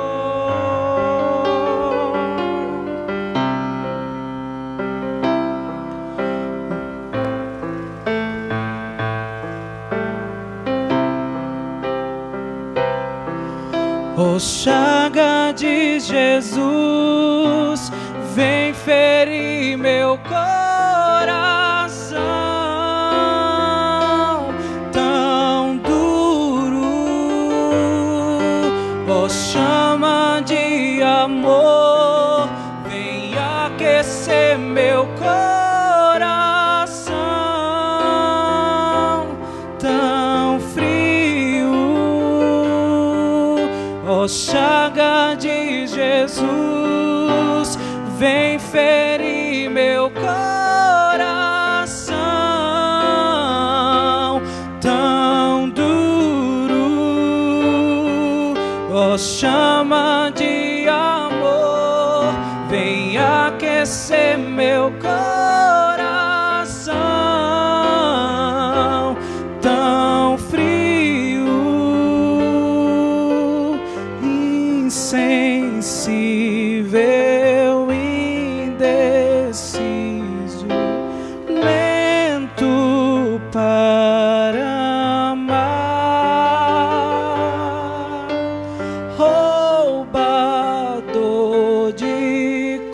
oh. Oh, chaga de Jesus, vem ferir meu coração tão duro. Oh, chama de amor, vem aquecer meu coração tão frio. Oh, chaga de Jesus, vem ferir meu coração tão duro. Oh, chama de amor, vem aquecer meu coração tão frio. Insensível, indeciso.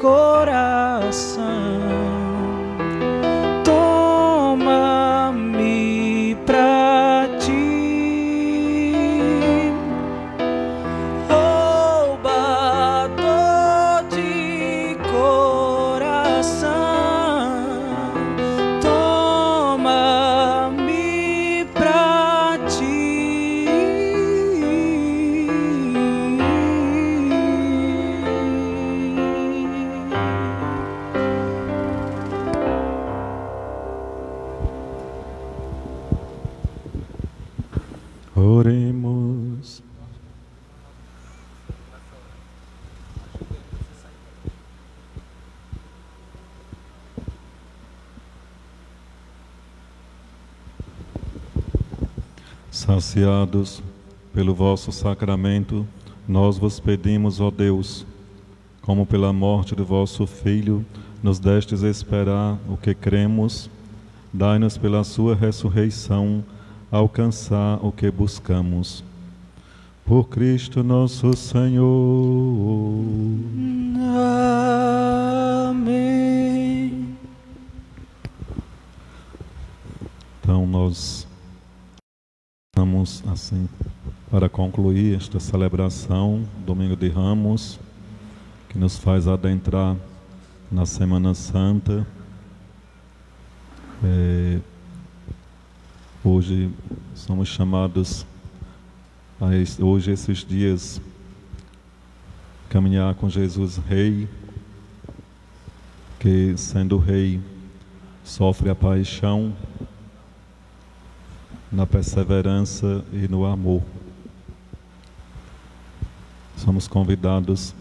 coração, toma-me pra ti, oh bator de coração, toma-me pra ti. Oremos. Saciados pelo vosso sacramento, nós vos pedimos, ó Deus, como pela morte do vosso Filho nos destes esperar o que cremos, dai-nos pela sua ressurreição alcançar o que buscamos. Por Cristo nosso Senhor. Amém. Então nós vamos assim para concluir esta celebração, Domingo de Ramos, que nos faz adentrar na Semana Santa. Hoje somos chamados a hoje esses dias caminhar com Jesus Rei, que sendo Rei sofre a paixão na perseverança e no amor. Somos convidados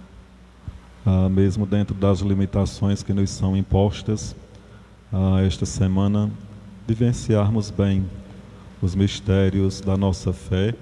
mesmo dentro das limitações que nos são impostas a esta semana, vivenciarmos bem os mistérios da nossa fé,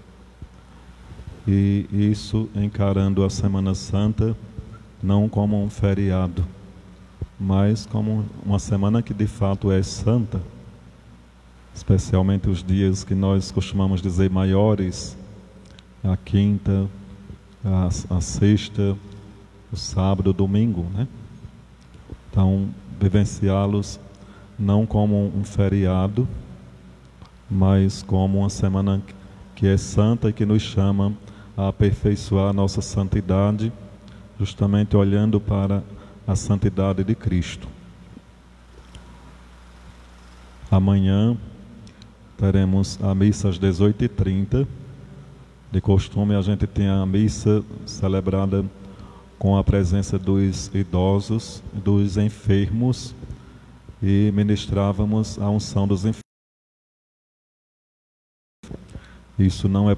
e isso encarando a Semana Santa não como um feriado, mas como uma semana que de fato é santa, especialmente os dias que nós costumamos dizer maiores, a quinta, a sexta, o sábado, o domingo, né? Então, vivenciá-los não como um feriado, mas como uma semana que é santa e que nos chama a aperfeiçoar a nossa santidade, justamente olhando para a santidade de Cristo. Amanhã teremos a missa às 18h30. De costume a gente tem a missa celebrada com a presença dos idosos, dos enfermos, e ministrávamos a unção dos enfermos. Isso não é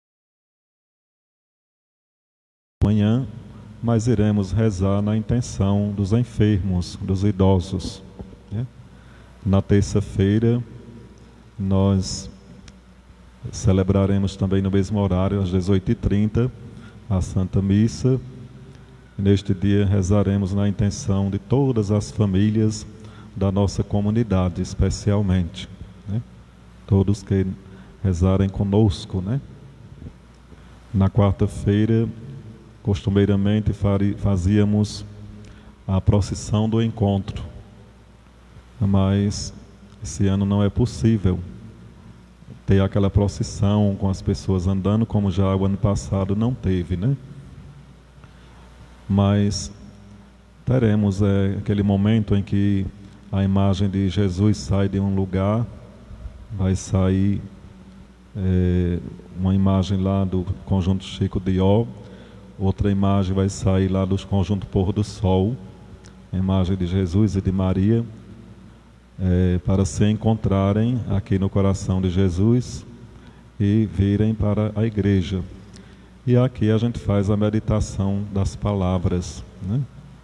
amanhã, mas iremos rezar na intenção dos enfermos, dos idosos, né? Na terça-feira nós celebraremos também no mesmo horário, às 18h30, a Santa Missa. Neste dia rezaremos na intenção de todas as famílias da nossa comunidade, especialmente, né? Todos que rezarem conosco, né? Na quarta-feira, costumeiramente fazíamos a procissão do encontro, mas esse ano não é possível ter aquela procissão com as pessoas andando como já o ano passado não teve, né? Mas teremos aquele momento em que a imagem de Jesus sai de um lugar, vai sair uma imagem lá do Conjunto Chico Dió, outra imagem vai sair lá do Conjunto Pôr do Sol, a imagem de Jesus e de Maria, para se encontrarem aqui no coração de Jesus e virem para a igreja. E aqui a gente faz a meditação das palavras, né?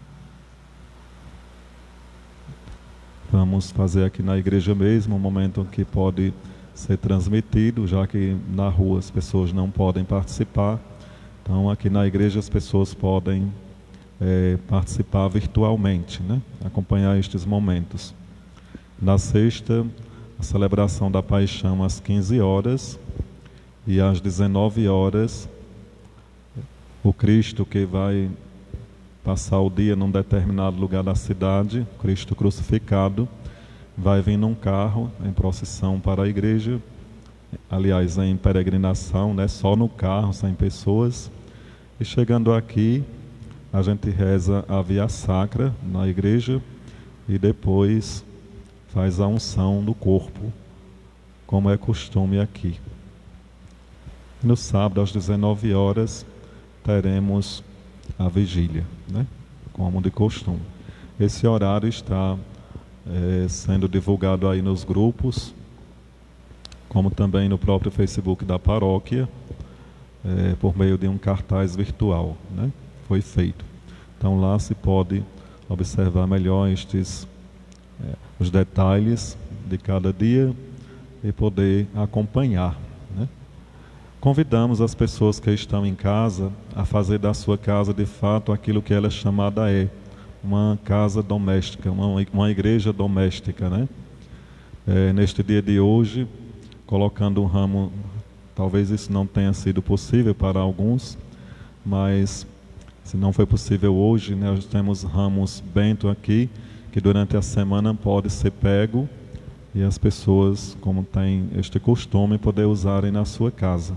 Vamos fazer aqui na igreja mesmo, um momento que pode ser transmitido, já que na rua as pessoas não podem participar. Então aqui na igreja as pessoas podem participar virtualmente, né? Acompanhar estes momentos. Na sexta, a celebração da Paixão às 15 horas e às 19 horas, o Cristo que vai passar o dia num determinado lugar da cidade, Cristo crucificado, vai vir num carro em procissão para a igreja, aliás, em peregrinação, né, só no carro, sem pessoas. E chegando aqui, a gente reza a via sacra na igreja e depois faz a unção do corpo, como é costume aqui. No sábado, às 19 horas, teremos a vigília, né? Como de costume. Esse horário está sendo divulgado aí nos grupos, como também no próprio Facebook da paróquia, por meio de um cartaz virtual, né? Foi feito. Então lá se pode observar melhor os detalhes de cada dia e poder acompanhar, né? Convidamos as pessoas que estão em casa a fazer da sua casa de fato aquilo que ela é chamada uma casa doméstica, uma igreja doméstica, né? Neste dia de hoje, colocando um ramo, talvez isso não tenha sido possível para alguns, mas se não foi possível hoje, né, nós temos ramos bento aqui, que durante a semana pode ser pego e as pessoas, como têm este costume, poder usarem na sua casa.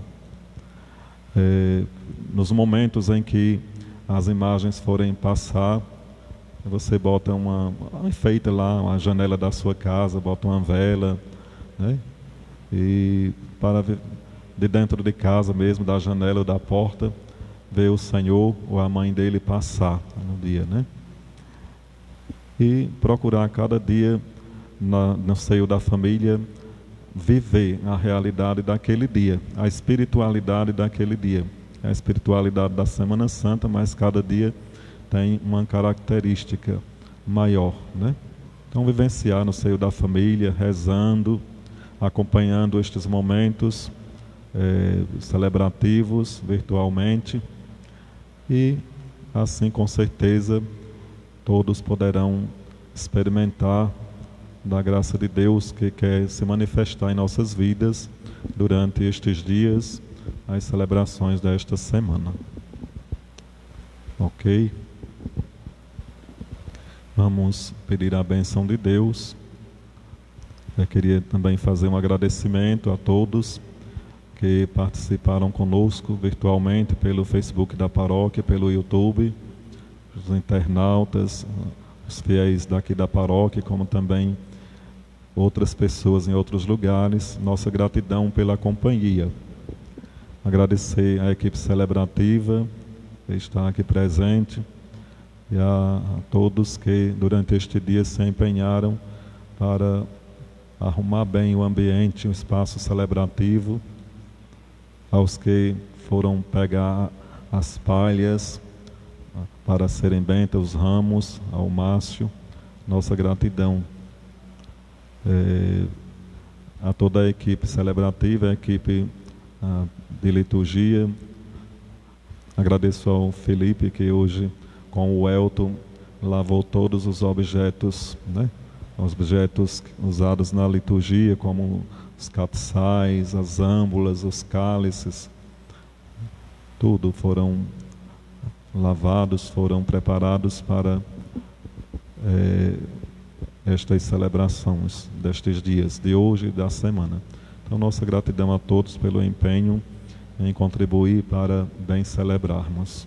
Nos momentos em que as imagens forem passar, você bota enfeita lá uma janela da sua casa, bota uma vela, né? E para de dentro de casa mesmo, da janela ou da porta, ver o Senhor ou a mãe dele passar no dia, né? E procurar cada dia no seio da família viver a realidade daquele dia, a espiritualidade daquele dia, a espiritualidade da Semana Santa, mas cada dia tem uma característica maior, né? Então vivenciar no seio da família, rezando, acompanhando estes momentos celebrativos virtualmente, e assim com certeza todos poderão experimentar da graça de Deus que quer se manifestar em nossas vidas durante estes dias, as celebrações desta semana. Ok? Vamos pedir a bênção de Deus. Eu queria também fazer um agradecimento a todos que participaram conosco virtualmente pelo Facebook da paróquia, pelo YouTube, os internautas, os fiéis daqui da paróquia, como também outras pessoas em outros lugares. Nossa gratidão pela companhia. Agradecer à equipe celebrativa que está aqui presente e a todos que durante este dia se empenharam para arrumar bem o ambiente, o espaço celebrativo, aos que foram pegar as palhas para serem bentas, os ramos, ao Márcio, nossa gratidão. A toda a equipe celebrativa, a equipe de liturgia. Agradeço ao Felipe, que hoje, com o Elton, lavou todos os objetos, né? Os objetos usados na liturgia, como os capiçais, as âmbulas, os cálices, tudo foram lavados, foram preparados para estas celebrações destes dias, de hoje e da semana. Então, nossa gratidão a todos pelo empenho em contribuir para bem celebrarmos.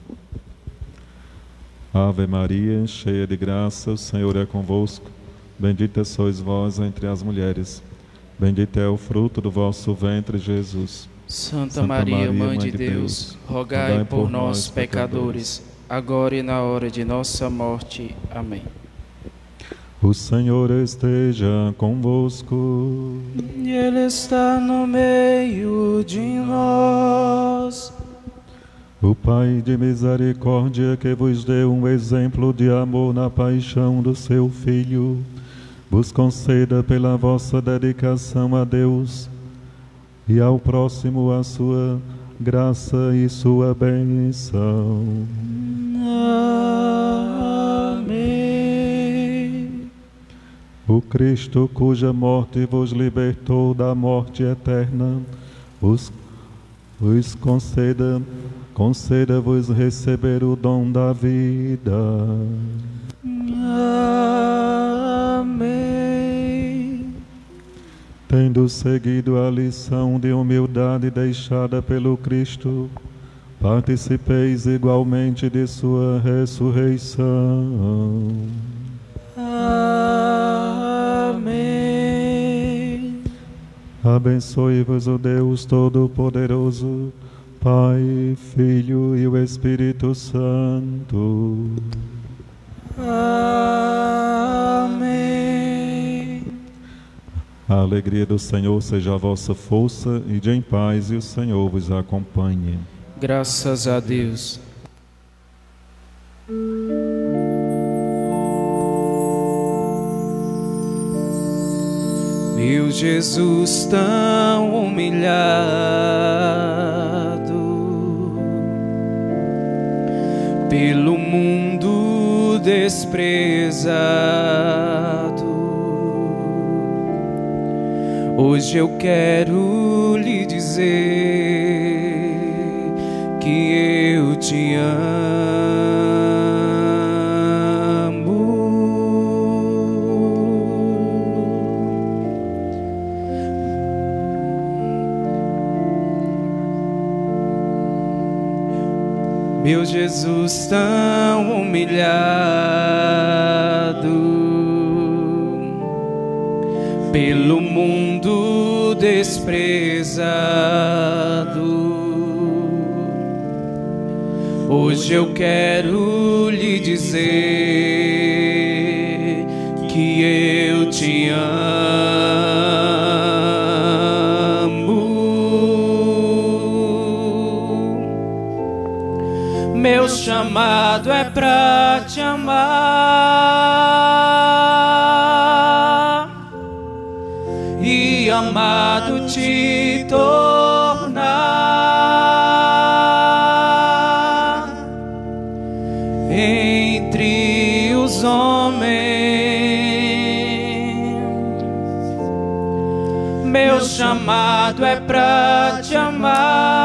Ave Maria, cheia de graça, o Senhor é convosco. Bendita sois vós entre as mulheres. Bendito é o fruto do vosso ventre, Jesus. Santa Maria, Mãe de Deus, rogai por nós, pecadores, agora e na hora de nossa morte. Amém. O Senhor esteja convosco. E Ele está no meio de nós. O Pai de misericórdia, que vos deu um exemplo de amor na paixão do seu Filho, vos conceda pela vossa dedicação a Deus e ao próximo a sua graça e sua bênção. Amém. O Cristo, cuja morte vos libertou da morte eterna, vos conceda conceda-vos receber o dom da vida. Amém. Tendo seguido a lição de humildade deixada pelo Cristo, participeis igualmente de sua ressurreição. Amém. Abençoe-vos o Deus Todo-Poderoso, Pai, Filho e o Espírito Santo. Amém. A alegria do Senhor seja a vossa força, e de em paz, e o Senhor vos acompanhe. Graças a Deus. Meu Jesus tão humilhado, pelo mundo desprezado, hoje eu quero lhe dizer que eu te amo. Meu Jesus tão humilhado, pelo mundo desprezado, hoje eu quero lhe dizer que eu te amo. Meu chamado é pra te amar e amado te tornar entre os homens. Meu chamado é pra te amar